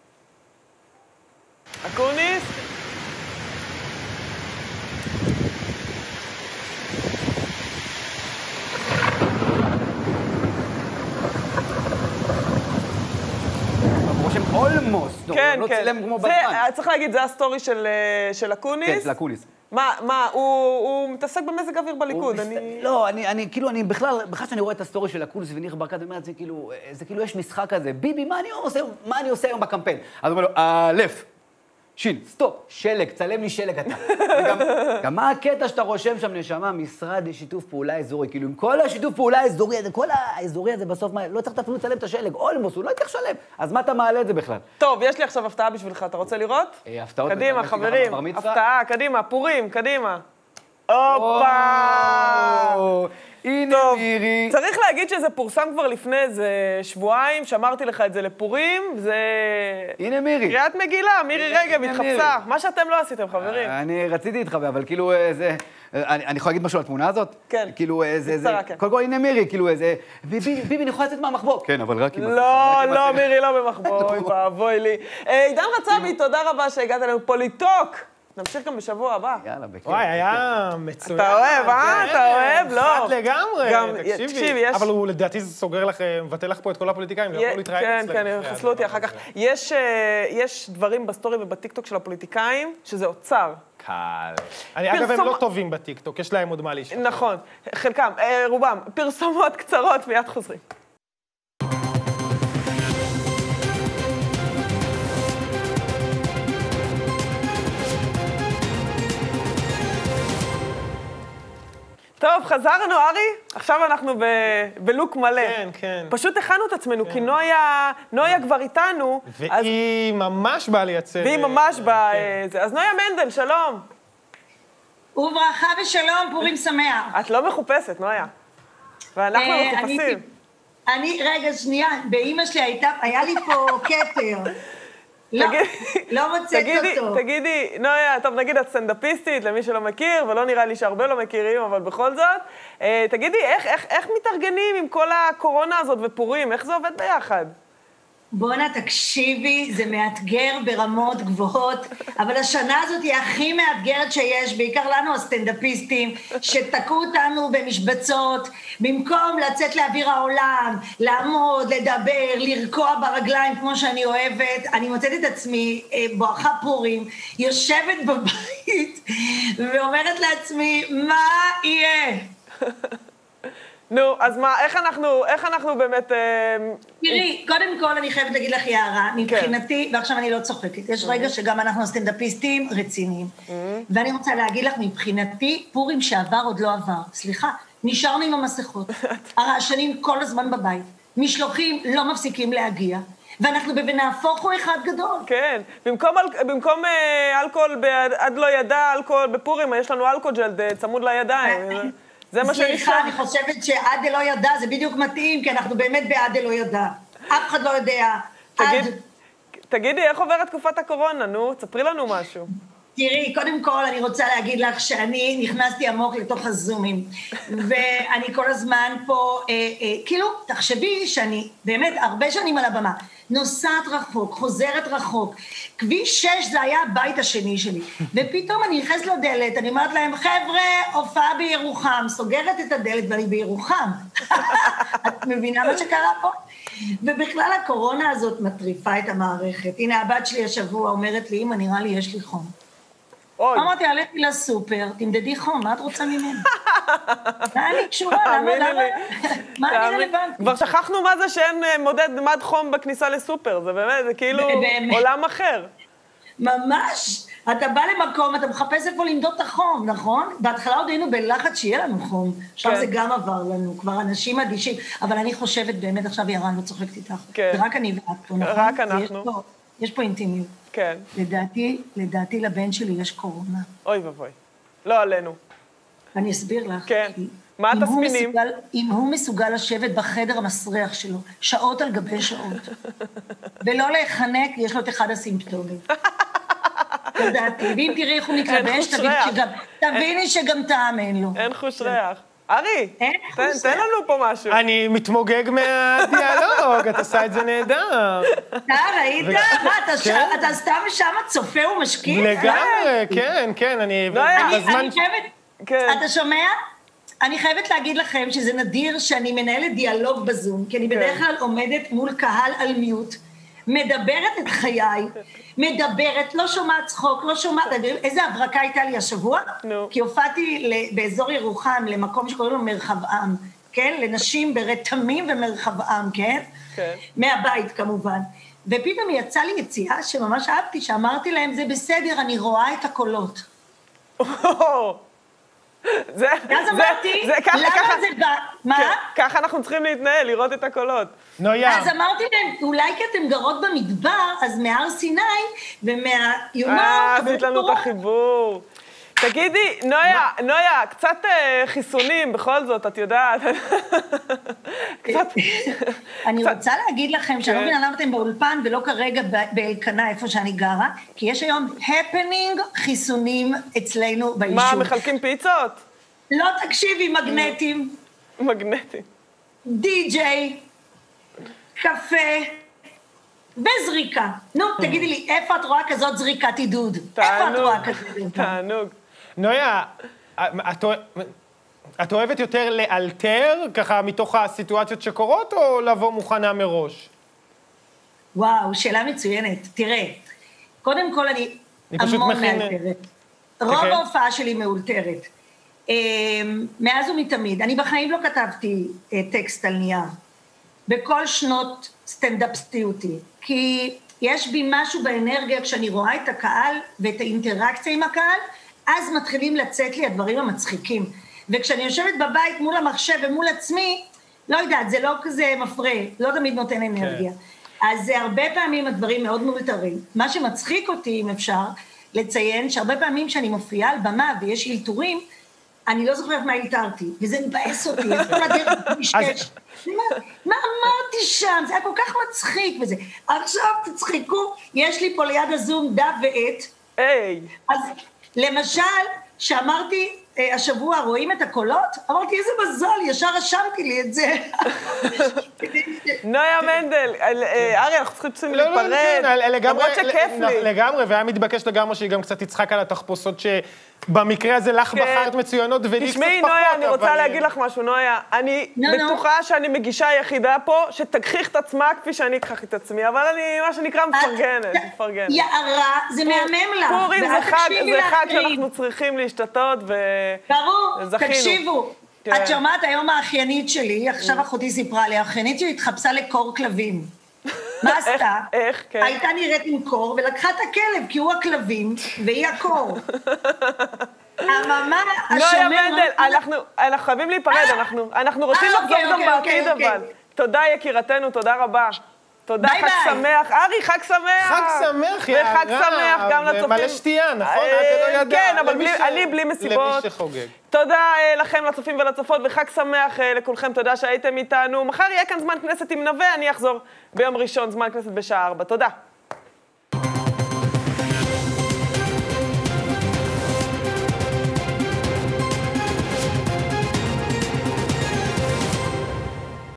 אקוניס. אולמוס. כן, לא כן. צילם כמו זה, בזמן. צריך להגיד, זה הסטורי של, של אקוניס. כן, של אקוניס. מה, מה, הוא, הוא מתעסק במזג אוויר בליכוד, מסת... אני... לא, אני, אני, כאילו, אני בכלל, בכלל שאני רואה את הסטורי של אקוניס וניר ברקת, אני אומר, זה כאילו, זה כאילו יש משחק כזה, ביבי, מה אני עושה, מה אני עושה היום בקמפיין? אז הוא אומר לו, א', שין, סטופ, שלג, צלם לי שלג אתה. וגם, גם מה הקטע שאתה רושם שם, נשמה, משרד לשיתוף פעולה אזורי, כאילו, עם כל השיתוף פעולה האזורי הזה, כל האזורי הזה בסוף, מה, לא צריך אפילו לצלם את השלג, אולמוס, הוא לא צריך לשלם, אז מה אתה מעלה את זה בכלל? טוב, יש לי עכשיו הפתעה בשבילך, אתה רוצה לראות? אה, הפתעות. קדימה, חברים, הפתעה, קדימה, פורים, קדימה. הופה! הנה מירי. צריך להגיד שזה פורסם כבר לפני איזה שבועיים, שמרתי לך את זה לפורים, זה... הנה מירי. קריאת מגילה, מירי רגב התחפשה. מה שאתם לא עשיתם, חברים. אני רציתי להתחבא, אבל כאילו זה... אני יכול להגיד משהו על התמונה הזאת? כן. כאילו זה... קודם כל, הנה מירי, כאילו איזה... ביבי, אני יכולה לצאת מהמחבוא. כן, אבל רק עם... לא, לא, מירי לא במחבוא, אוי ואבוי לי. עידן רצאבי, תודה רבה שהגעת אלינו. פוליטוק. נמשיך גם בשבוע הבא. יאללה, בכיף. וואי, היה מצוין. אתה אוהב, אה? אתה אוהב? לא. חד לגמרי, תקשיבי. יש... אבל הוא לדעתי סוגר לך, מבטל לך פה את כל הפוליטיקאים, לא יכול להתראיין כן, אצלך. כן, חסלו אותי אחר כך. יש דברים בסטורי ובטיקטוק של הפוליטיקאים, שזה אוצר. קל. אגב, הם לא טובים בטיקטוק, יש להם עוד מה לשאול. נכון, חלקם, רובם. פרסומות קצרות, מיד חוזרים. טוב, חזרנו, ארי. עכשיו אנחנו בלוק מלא. כן, כן. פשוט הכנו את עצמנו, כי נויה כבר איתנו. והיא ממש באה לייצר... והיא ממש באה... אז נויה מנדל, שלום. וברכה ושלום, פורים שמח. את לא מחופשת, נויה. ואנחנו מחופשים. אני, רגע, שנייה, באמא שלי הייתה, היה לי פה כתר. לא, לא מוצאת אותו. תגידי, נויה, טוב, נגיד את סטנדאפיסטית, למי שלא מכיר, ולא נראה לי שהרבה לא מכירים, אבל בכל זאת, תגידי, איך מתארגנים עם כל הקורונה הזאת ופורים? איך זה עובד ביחד? בונה, תקשיבי, זה מאתגר ברמות גבוהות, אבל השנה הזאת היא הכי מאתגרת שיש, בעיקר לנו הסטנדאפיסטים, שתקעו אותנו במשבצות, במקום לצאת לאוויר העולם, לעמוד, לדבר, לרקוע ברגליים כמו שאני אוהבת, אני מוצאת את עצמי, בואכה פורים, יושבת בבית, ואומרת לעצמי, מה יהיה? נו, אז מה, איך אנחנו, איך אנחנו באמת... תראי, קודם כל אני חייבת להגיד לך יערה, מבחינתי, ועכשיו אני לא צוחקת, יש רגע שגם אנחנו הסטנדאפיסטים רציניים, ואני רוצה להגיד לך, מבחינתי, פורים שעבר עוד לא עבר, סליחה, נשארנו עם המסכות, הרעשנים כל הזמן בבית, משלוחים לא מפסיקים להגיע, ואנחנו בנהפוך הוא אחד גדול. כן, במקום, במקום אלכוהול, עד לא ידע, אלכוהול בפורים, יש לנו אלכוג'ל צמוד לידיים. זה מה שנשאר. סליחה, אני חושבת שעד לא ידע, זה בדיוק מתאים, כי אנחנו באמת בעד לא ידע. אף אחד לא יודע. תגידי, איך עוברת תקופת הקורונה? נו, תספרי לנו משהו. תראי, קודם כל אני רוצה להגיד לך שאני נכנסתי עמוק לתוך הזומים, ואני כל הזמן פה, אה, אה, כאילו, תחשבי שאני באמת הרבה שנים על הבמה, נוסעת רחוק, חוזרת רחוק, כביש שש זה היה הבית השני שלי, ופתאום אני נכנסת לדלת, אני אומרת להם, חבר'ה, הופעה בירוחם, סוגרת את הדלת ואני בירוחם. את מבינה מה שקרה פה? ובכלל הקורונה הזאת מטריפה את המערכת. הנה, הבת שלי השבוע אומרת לי, אמא, נראה לי יש לי חום. אמרתי, הלכתי לסופר, תמדדי חום, מה את רוצה ממנו? מה אני קשורה? מה אני רלוונטי? כבר שכחנו מה זה שאין מודד מד חום בכניסה לסופר, זה באמת, זה כאילו עולם אחר. ממש, אתה בא למקום, אתה מחפש איפה למדוד את החום, נכון? בהתחלה עוד היינו בלחץ שיהיה לנו חום, עכשיו זה גם עבר לנו, כבר אנשים אדישים, אבל אני חושבת באמת, עכשיו ירן לא צוחקת איתך, זה רק אני ואת פה, נכון? רק אנחנו. יש פה אינטימיות. כן. לדעתי, לדעתי לבן שלי יש קורונה. אוי ובוי. לא עלינו. אני אסביר לך. כן. מה התסמינים? אם הוא מסוגל לשבת בחדר המסריח שלו, שעות על גבי שעות, ולא להיחנק, יש לו את אחד הסימפטומים. לדעתי, ואם תראי איך הוא מתלבש, תביני שגם טעם אין לו. אין חוש ריח. ארי, תן לנו פה משהו. אני מתמוגג מהדיאלוג, את עושה את זה נהדר. אתה ראית? מה, אתה סתם שם צופה ומשקיע? לגמרי, כן, כן, אני... אני חייבת... אתה שומע? אני חייבת להגיד לכם שזה נדיר שאני מנהלת דיאלוג בזום, כי אני בדרך כלל עומדת מול קהל על מיוט, מדברת את חיי, מדברת, לא שומעת צחוק, לא שומעת... איזה הברקה הייתה לי השבוע? כי הופעתי באזור ירוחם, למקום שקוראים לו מרחב עם, כן? לנשים ברתמים ומרחב עם, כן? כן. מהבית כמובן. ופתאום יצא לי יציאה שממש אהבתי, שאמרתי להם, זה בסדר, אני רואה את הקולות. זה, אז אמרתי, למה זה בא? מה? ככה אנחנו צריכים להתנהל, לראות את הקולות. נויה. אז אמרתי להם, אולי כי אתם גרות במדבר, אז מהר סיני ומהיונות... אה, עשית לנו את החיבור. תגידי, נויה, נויה, קצת חיסונים, בכל זאת, את יודעת. אני רוצה להגיד לכם שאני לא מבינה למה אתם באולפן ולא כרגע באלקנה, איפה שאני גרה, כי יש היום הפנינג חיסונים אצלנו ביישוב. מה, מחלקים פיצות? לא, תקשיבי, מגנטים. מגנטים. די-ג'יי, קפה וזריקה. נו, תגידי לי, איפה את רואה כזאת זריקת עידוד? איפה את רואה כזאת עידוד? תענוג. נויה, את אוהבת יותר לאלתר, ככה מתוך הסיטואציות שקורות, או לבוא מוכנה מראש? וואו, שאלה מצוינת. תראה, קודם כל אני המון מאלתרת. רוב ההופעה שלי מאולתרת. מאז ומתמיד. אני בחיים לא כתבתי טקסט על נייר. בכל שנות סטנדאפסטיותי. כי יש בי משהו באנרגיה כשאני רואה את הקהל ואת האינטראקציה עם הקהל, אז מתחילים לצאת לי הדברים המצחיקים. וכשאני יושבת בבית מול המחשב ומול עצמי, לא יודעת, זה לא כזה מפרה, לא תמיד נותן אנרגיה. אז זה הרבה פעמים הדברים מאוד מאולתרים. מה שמצחיק אותי, אם אפשר, לציין שהרבה פעמים שאני מופיעה על במה ויש אילתורים, אני לא זוכרת מה אילתרתי, וזה מבאס אותי, אז כל הדרך משקש. מה אמרתי שם? זה היה כל כך מצחיק וזה. עכשיו תצחיקו, יש לי פה ליד הזום דף ועט. היי. אז למשל, שאמרתי השבוע, רואים את הקולות? אמרתי, איזה מזל, ישר רשמתי לי את זה. נויה מנדל, אריה, אנחנו צריכים להיפרד, למרות שכיף לי. לגמרי, והיה מתבקש לגמרי שהיא גם קצת תצחק על התחפושות שבמקרה הזה לך בחרת מצוינות ולי קצת פחות. תשמעי, נויה, אני רוצה להגיד לך משהו, נויה. אני בטוחה שאני מגישה היחידה פה שתגחיך את עצמה כפי שאני אגחך את עצמי, אבל אני, מה שנקרא, מפרגנת, מפרגנת. יערה, זה מהמם לך. פורים זה חג שאנחנו צריכים להשתתות ו... ברור, תקשיבו. את שומעת היום האחיינית שלי, עכשיו אחותי סיפרה לי, האחיינית שלי התחפשה לקור כלבים. מה עשתה? איך? כן. הייתה נראית עם קור, ולקחה את הכלב, כי הוא הכלבים, והיא הקור. הממה, השומר... נויה מנדל, אנחנו חייבים להיפרד, אנחנו רוצים לחזור גם בעתיד, אבל. תודה יקירתנו, תודה רבה. תודה, חג שמח. ארי, חג שמח. חג שמח, יערה. וחג שמח גם לצופים. ומלא שתייה, נכון? אתה לא ידע. כן, אבל אני בלי מסיבות. למי שחוגג. תודה לכם, לצופים ולצופות, וחג שמח לכולכם. תודה שהייתם איתנו. מחר יהיה כאן זמן כנסת עם נווה, אני אחזור ביום ראשון, זמן כנסת בשעה ארבע. תודה.